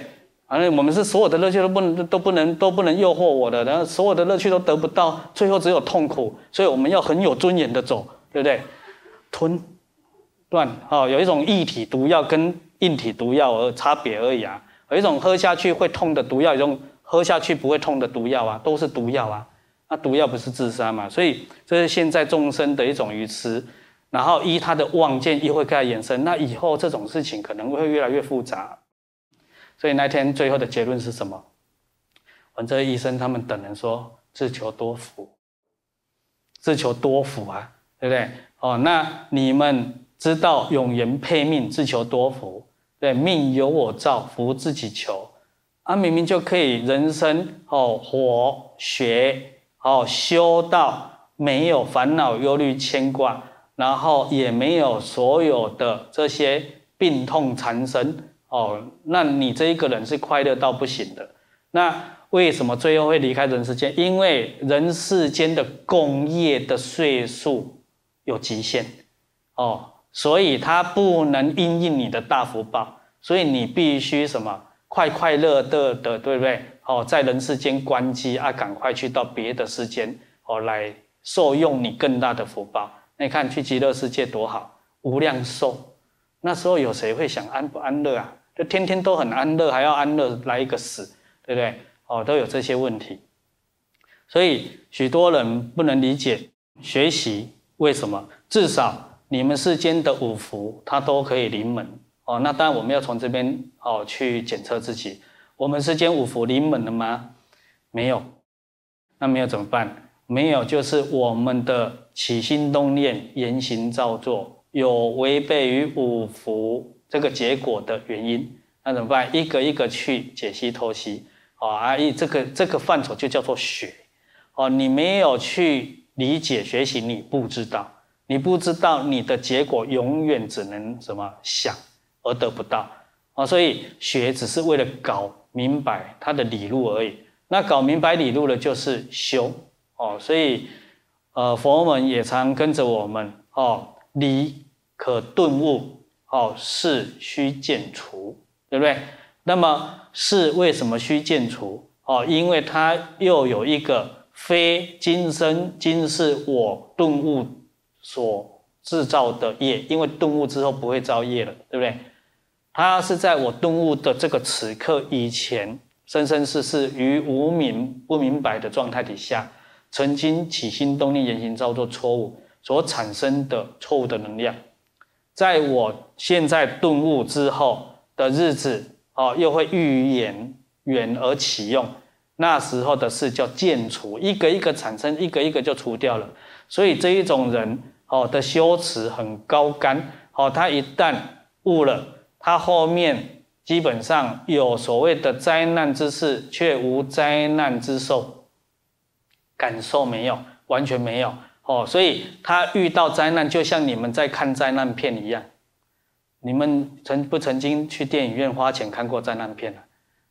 我们是所有的乐趣都不能诱惑我的，然后所有的乐趣都得不到，最后只有痛苦，所以我们要很有尊严的走，对不对？吞断有一种液体毒药跟硬体毒药而差别而已啊，有一种喝下去会痛的毒药，有一种喝下去不会痛的毒药啊，都是毒药啊。那毒药不是自杀嘛？所以这是现在众生的一种愚痴，然后依他的妄见又会给他衍生，那以后这种事情可能会越来越复杂。所以那天最后的结论是什么？我们这些医生他们等人说自求多福，自求多福啊，对不对？那你们知道永言配命，自求多福，对，命由我造，福自己求啊，明明就可以人生活学修到没有烦恼忧虑牵挂，然后也没有所有的这些病痛缠身那你这一个人是快乐到不行的。那为什么最后会离开人世间？因为人世间的共业的岁数有极限所以它不能因应你的大福报，所以你必须什么快快乐乐的，对不对？在人世间关机啊，赶快去到别的世间来受用你更大的福报。那你看去极乐世界多好，无量寿。那时候有谁会想安不安乐啊？就天天都很安乐，还要安乐来一个死，对不对？都有这些问题。所以许多人不能理解学习为什么，至少你们世间的五福它都可以临门那当然我们要从这边去检测自己，我们世间五福临门了吗？没有。那没有怎么办？没有就是我们的起心动念言行造作有违背于五福这个结果的原因，那怎么办？一个一个去解析透析这个范畴就叫做学你没有去理解学习，你不知道，你的结果永远只能什么想而得不到所以学只是为了搞明白它的理路而已。那搞明白理路的就是修所以佛门也常跟着我们理可顿悟事须见除，对不对？那么事为什么须见除因为它又有一个非今生今世我顿悟所制造的业，因为顿悟之后不会造业了，对不对？它是在我顿悟的这个此刻以前，生生世世于无明不明白的状态底下，曾经起心动念言行造作错误所产生的错误的能量，在我现在顿悟之后的日子又会愈远而起用，那时候的事叫见除，一个一个产生，一个一个就除掉了。所以这一种人的修持很高干他一旦悟了，他后面基本上有所谓的灾难之事，却无灾难之受，感受没有，完全没有所以他遇到灾难就像你们在看灾难片一样。你们曾经去电影院花钱看过灾难片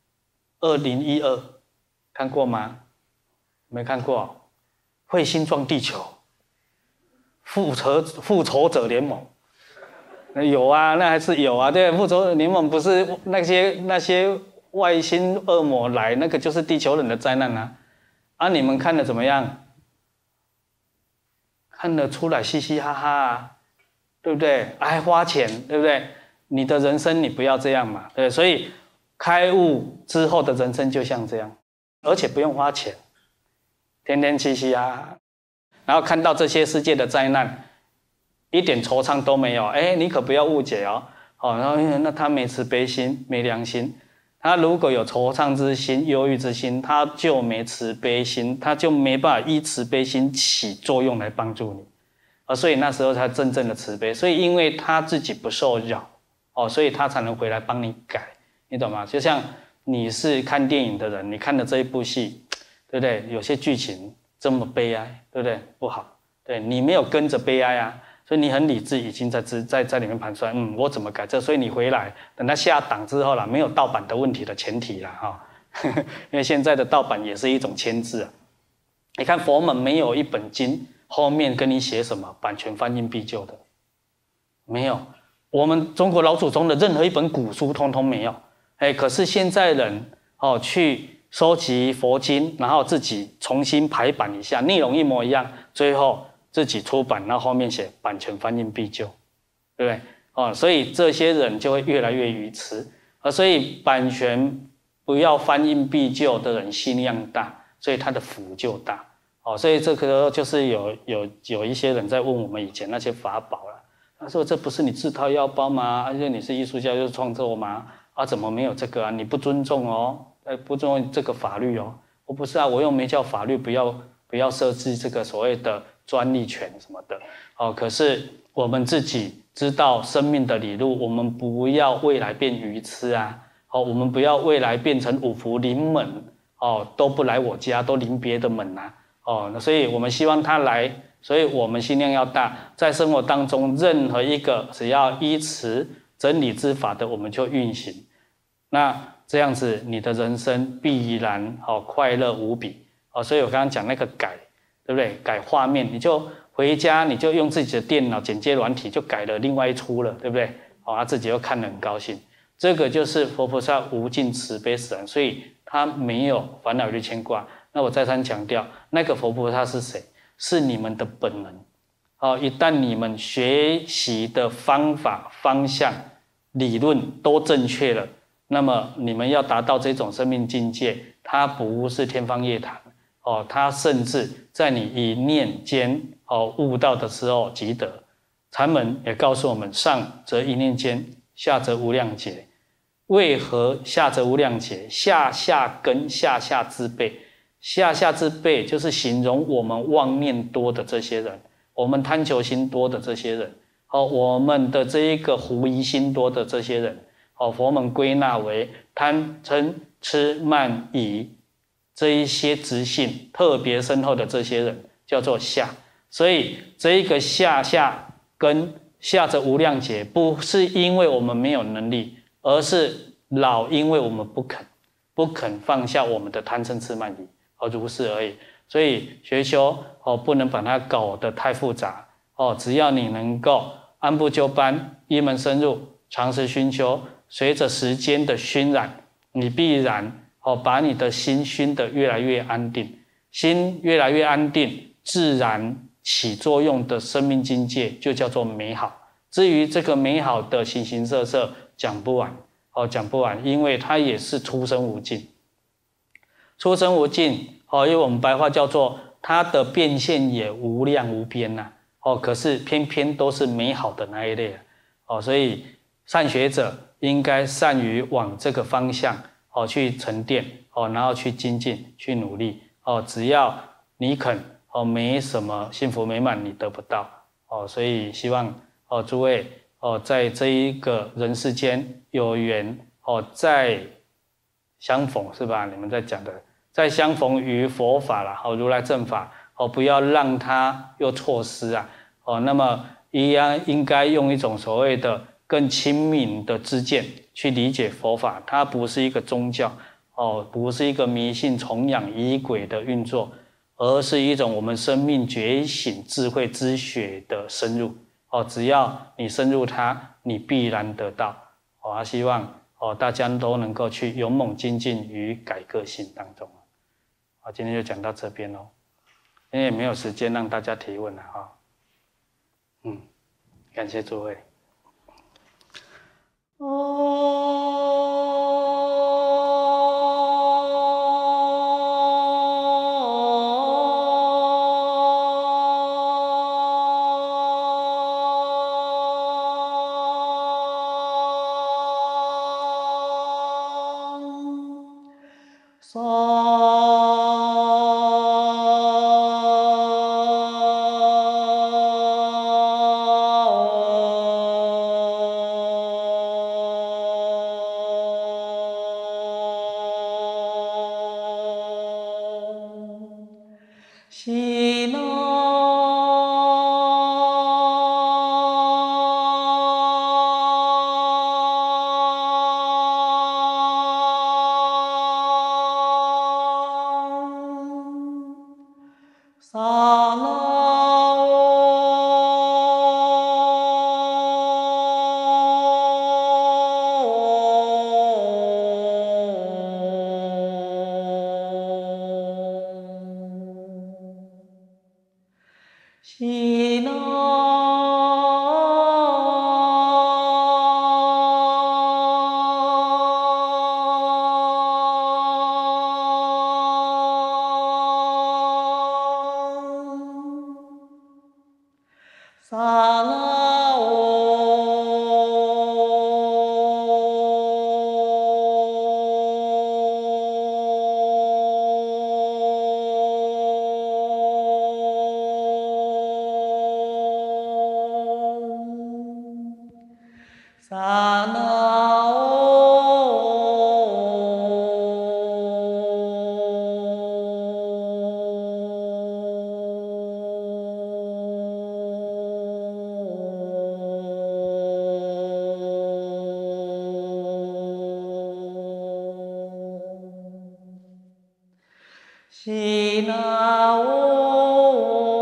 2012看过吗？没看过。彗星撞地球，复仇者联盟有啊，那还是有啊。对，复仇者联盟不是那些外星恶魔来，那个就是地球人的灾难你们看的怎么样？看得出来嘻嘻哈哈对不对？还花钱，对不对？你的人生你不要这样嘛，对。所以开悟之后的人生就像这样，而且不用花钱，天天嘻嘻哈哈，然后看到这些世界的灾难，一点惆怅都没有。你可不要误解然后那他没慈悲心，没良心。他如果有惆怅之心、忧郁之心，他就没慈悲心，他就没办法依慈悲心起作用来帮助你。所以那时候他真正的慈悲，所以因为他自己不受扰所以他才能回来帮你改，你懂吗？就像你是看电影的人，你看的这一部戏，对不对？有些剧情这么悲哀，对不对？不好，对，你没有跟着悲哀所以你很理智，已经在里面盘算，我怎么改这？所以你回来，等他下档之后没有盗版的问题的前提因为现在的盗版也是一种牵制你看佛门没有一本经后面跟你写什么版权翻印必究的，没有。我们中国老祖宗的任何一本古书通通没有。 可是现在人去收集佛经，然后自己重新排版一下，内容一模一样，最后自己出版，然后后面写版权翻印必究，对不对？所以这些人就会越来越愚痴，所以版权不要翻印必究的人心量大，所以他的福就大。所以这个就是有一些人在问我们以前那些法宝了，他说这不是你自掏腰包吗？而且你是艺术家，就是创作吗？怎么没有这个啊？你不尊重哦，不尊重这个法律哦。我不是啊，我又没叫法律不要设置这个所谓的专利权什么的。可是我们自己知道生命的理路，我们不要未来变愚痴啊。我们不要未来变成五福临门都不来我家，都临别的门啊。所以我们希望他来，所以我们心量要大，在生活当中任何一个只要依持真理之法的，我们就运行。那这样子你的人生必然快乐无比。所以我刚刚讲那个改，对不对？改画面，你就回家你就用自己的电脑剪接软体就改了另外一出了，对不对？他自己又看得很高兴。这个就是佛菩萨无尽慈悲使然，所以他没有烦恼与牵挂。那我再三强调，那个佛菩萨是谁？是你们的本能。一旦你们学习的方法、方向、理论都正确了，那么你们要达到这种生命境界，它不是天方夜谭。它甚至在你一念间悟道的时候即得。禅门也告诉我们，上则一念间，下则无量劫。为何下则无量劫？下下根，下下之辈。下下之辈就是形容我们妄念多的这些人，我们贪求心多的这些人，我们的这一个狐疑心多的这些人，佛门归纳为贪嗔痴慢疑这一些执性特别深厚的这些人，叫做下。所以这一个下下根，下则无量劫，不是因为我们没有能力，而是老因为我们不肯放下我们的贪嗔痴慢疑。如是而已。所以学修不能把它搞得太复杂。只要你能够按部就班，一门深入，长时熏修，随着时间的熏染，你必然把你的心熏得越来越安定。心越来越安定，自然起作用的生命境界就叫做美好。至于这个美好的形形色色，讲不完，因为它也是出生无尽。出生无尽，因为我们白话叫做它的变现也无量无边呐。可是偏偏都是美好的那一类所以善学者应该善于往这个方向去沉淀然后去精进，去努力只要你肯没什么幸福美满你得不到所以希望诸位在这一个人世间有缘再相逢，是吧？你们在讲的再相逢于佛法啦，如来正法不要让它又错失啊那么一样应该用一种所谓的更亲民的知见去理解佛法。它不是一个宗教不是一个迷信崇仰仪轨的运作，而是一种我们生命觉醒智慧之学的深入只要你深入它，你必然得到希望大家都能够去勇猛精进于改个性当中今天就讲到这边因为也没有时间让大家提问了感谢诸位。 西那萨那萨西那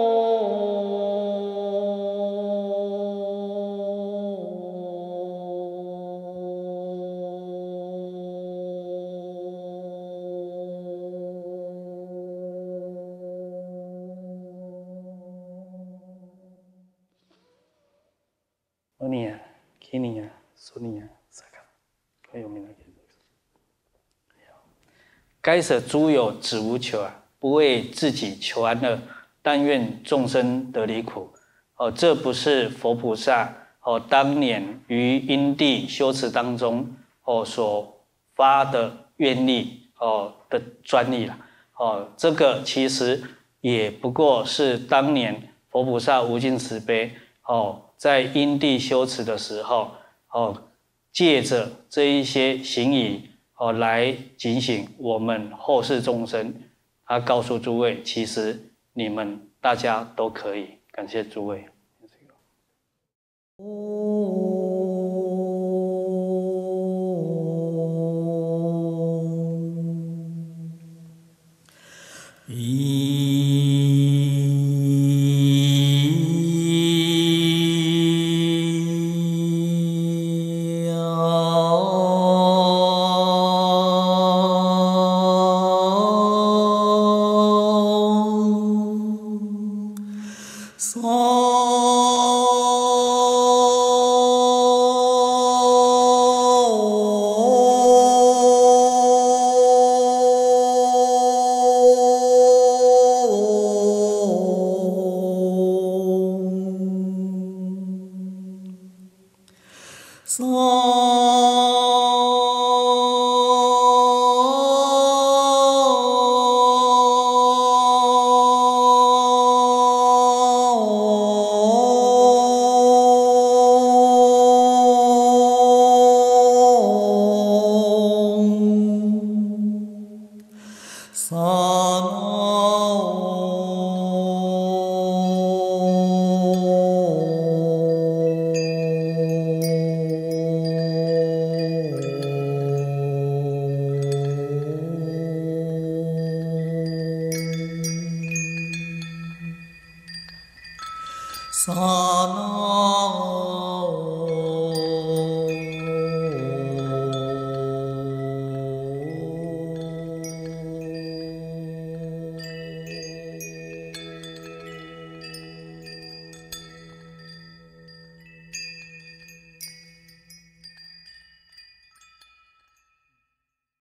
阿尼亚、基尼亚、苏尼亚、萨卡，可以有名的。该舍诸有子无求啊，不为自己求安乐，但愿众生得离苦。这不是佛菩萨当年于因地修持当中所发的愿力的专利啦。这个其实也不过是当年佛菩萨无尽慈悲在因地修持的时候借着这一些行仪来警醒我们后世众生，他告诉诸位，其实你们大家都可以。感谢诸位。萨那